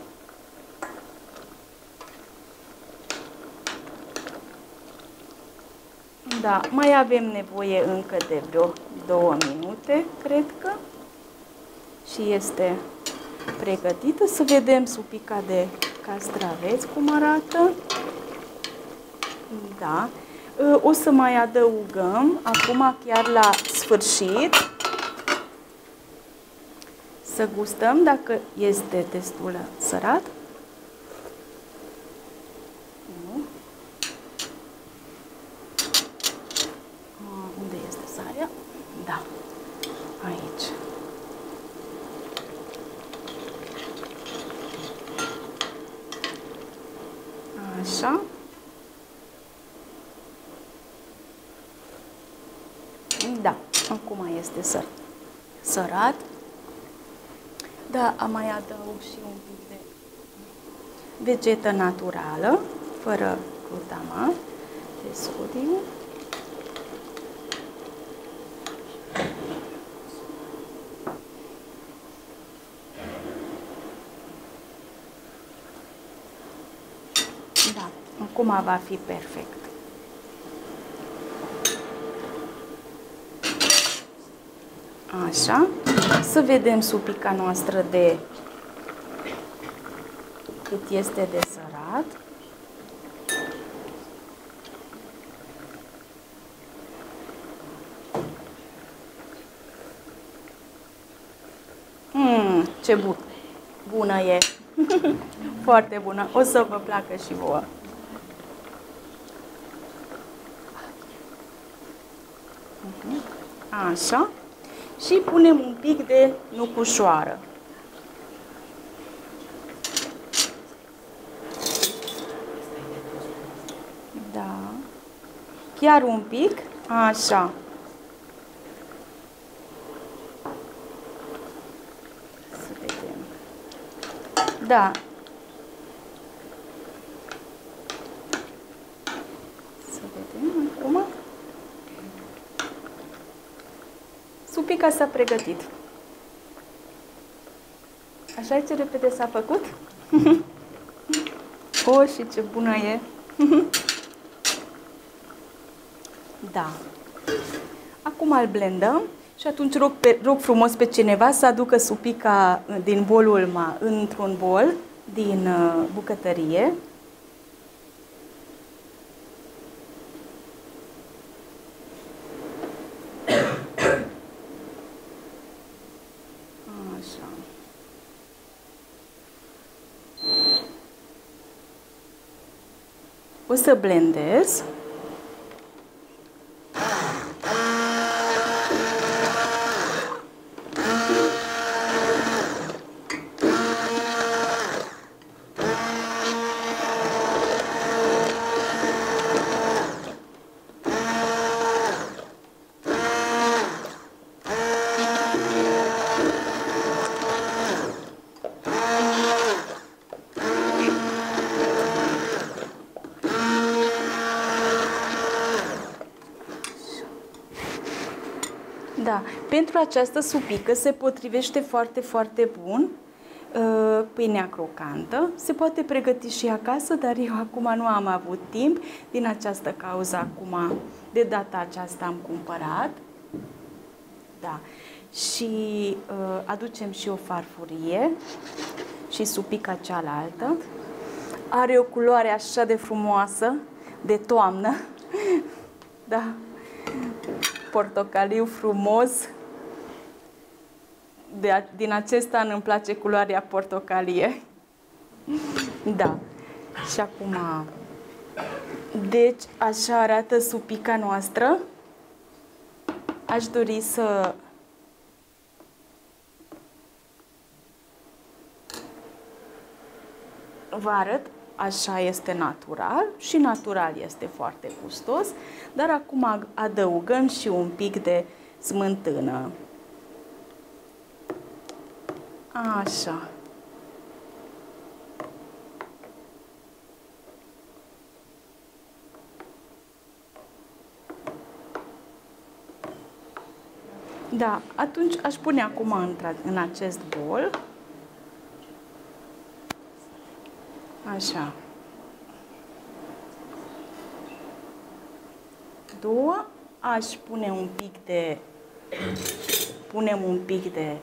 Da, mai avem nevoie încă de vreo două minute, cred că. Și este pregătită. Să vedem supica de castraveți cum arată. Da. O să mai adăugăm, acum chiar la sfârșit, să gustăm dacă este destul sărat. Da, aici. Așa. Da, acum este săr sărat. Da, am mai adaug și un pic de vegetă naturală, fără glutamat, de sodiu. Da, acum va fi perfect. Așa, să vedem supica noastră de cât este de sărat. Mmm, ce bun! Bună e! Foarte bună! O să vă placă și vouă! Așa. Și punem un pic de nucușoară. Da. Chiar un pic. Așa. Să vedem. Da. Să vedem acum. Supica s-a pregătit. Așa e, ce repede s-a făcut? O, și ce bună e! Da. Acum îl blendăm și atunci rog, pe, rog frumos pe cineva să aducă supica din bolul ma într-un bol din uh, bucătărie. O să blendez. Da, pentru această supică se potrivește foarte, foarte bun uh, pâinea crocantă. Se poate pregăti și acasă, dar eu acum nu am avut timp. Din această cauză, acum, de data aceasta am cumpărat. Da. Și uh, aducem și o farfurie și supica cealaltă. Are o culoare așa de frumoasă, de toamnă. Da. Portocaliu frumos. De, din acest an îmi place culoarea portocalie. Da. Și acum, deci așa arată supica noastră. Aș dori să vă arăt. Așa este natural și natural este foarte gustos, dar acum adăugăm și un pic de smântână. Așa. Da, atunci aș pune acum în, în acest bol. Așa. Două. Aș pune un pic de... Punem un pic de...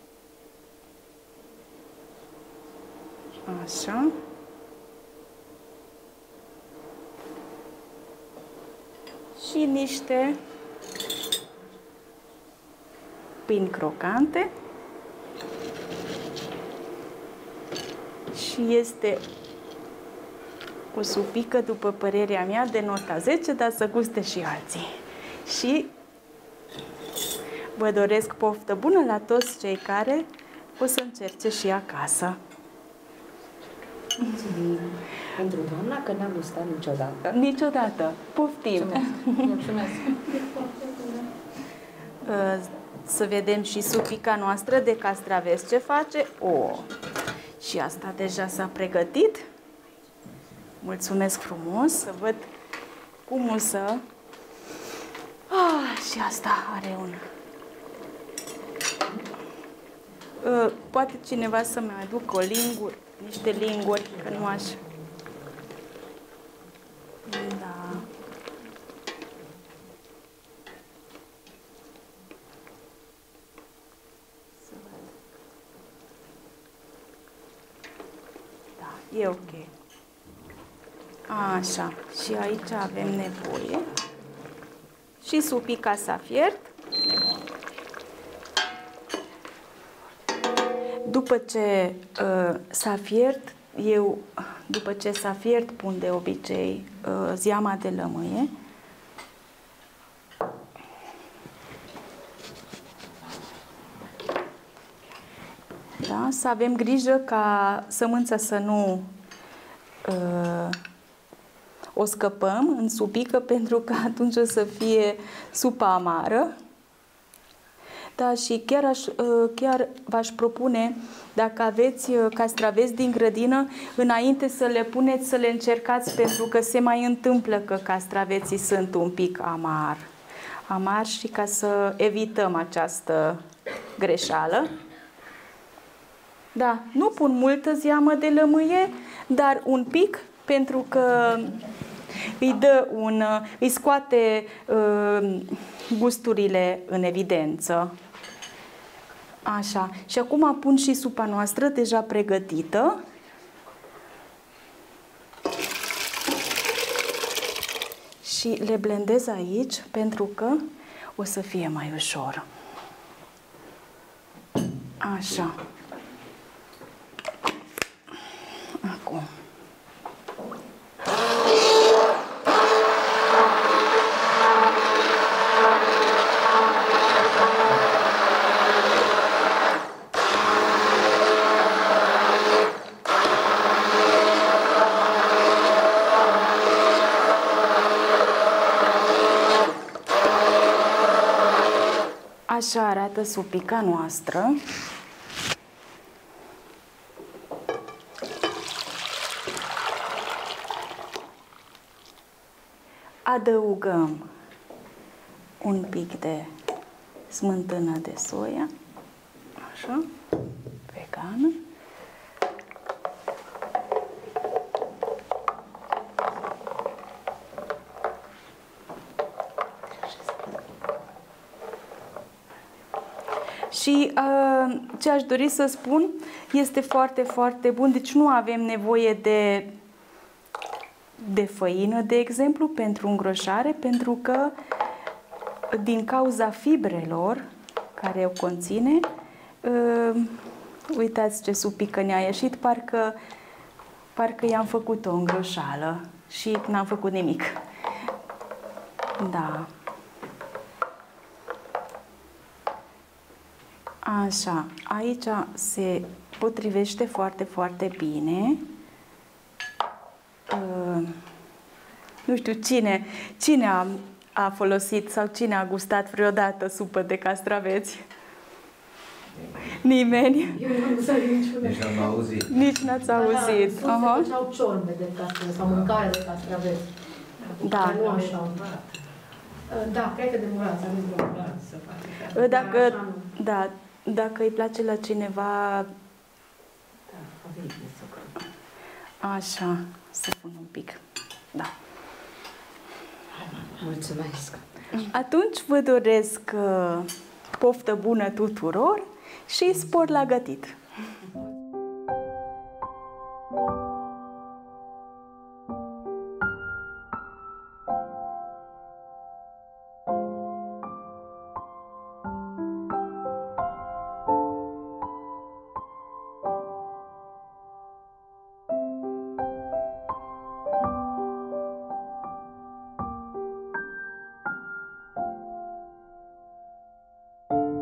Așa. Și niște pâini crocante. Și este o supică, după părerea mea, de nota zece, dar să guste și alții. Și vă doresc poftă bună la toți cei care o să încerce și acasă. Mulțumim pentru doamna că n-am gustat niciodată. Niciodată. Poftim. Mulțumesc. Mulțumesc. Să vedem și supica noastră de castraveți ce face. O, și asta deja s-a pregătit. Mulțumesc frumos. Să văd cum o să... Ah, și asta are un... Uh, poate cineva să-mi aducă o lingură, niște linguri, că nu aș... Da. Să văd. Da, e ok. Așa, și aici avem nevoie și supica s-a fiert. După ce uh, s-a fiert, eu, după ce s-a fiert, pun de obicei uh, zeama de lămâie. Da? Să avem grijă ca sămânța să nu uh, o scăpăm în supică, pentru că atunci o să fie supa amară. Da, și chiar, aș, chiar v-aș propune, dacă aveți castraveți din grădină, înainte să le puneți, să le încercați, pentru că se mai întâmplă că castraveții sunt un pic amar. Amar și ca să evităm această greșeală. Da, nu pun multă zeamă de lămâie, dar un pic, pentru că îi dă un, îi scoate uh, gusturile în evidență. Așa. Și acum pun și supa noastră deja pregătită. Și le blendez aici, pentru că o să fie mai ușor. Așa. Acum. Așa arată supica noastră. Adăugăm un pic de smântână de soia, așa, vegană. Și uh, ce aș dori să spun, este foarte, foarte bun, deci nu avem nevoie de, de făină, de exemplu, pentru îngroșare, pentru că din cauza fibrelor care o conține, uh, uitați ce supică ne-a ieșit, parcă, parcă i-am făcut o îngroșală și n-am făcut nimic. Da. Așa, aici se potrivește foarte, foarte bine. Uh, nu știu cine, cine a, a folosit sau cine a gustat vreodată supă de castraveți? Nimeni? Eu nu am gustat niciuna. Nici n-am auzit. Nici n-ați auzit. Da, da, uh-huh. Făceau ciorbe de castraveți sau mâncare de castraveți. Da. Nu așa. Da, cred că de murați, aveți de murați să faceți. Dacă, da, dacă îi place la cineva... Da, aveți de sucru. Așa, să pun un pic. Da. Mulțumesc. Atunci vă doresc uh, poftă bună tuturor și spor la gătit! you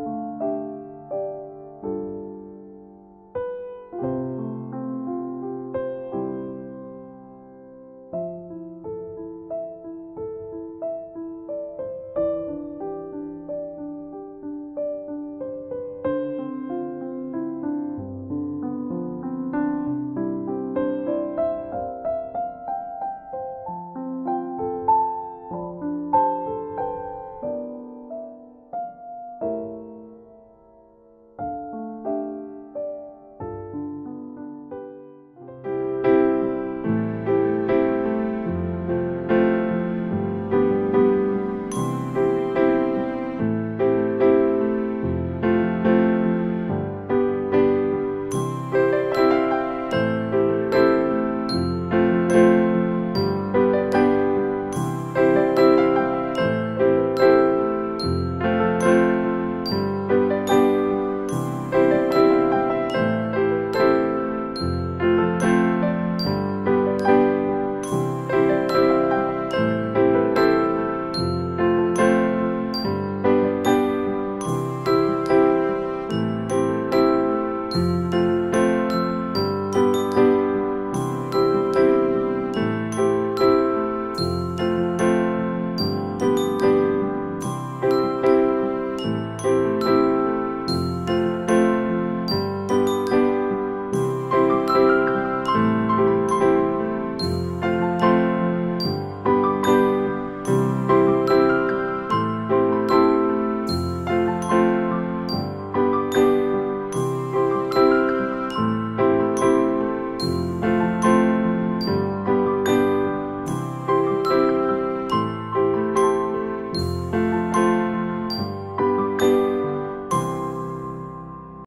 Thank you.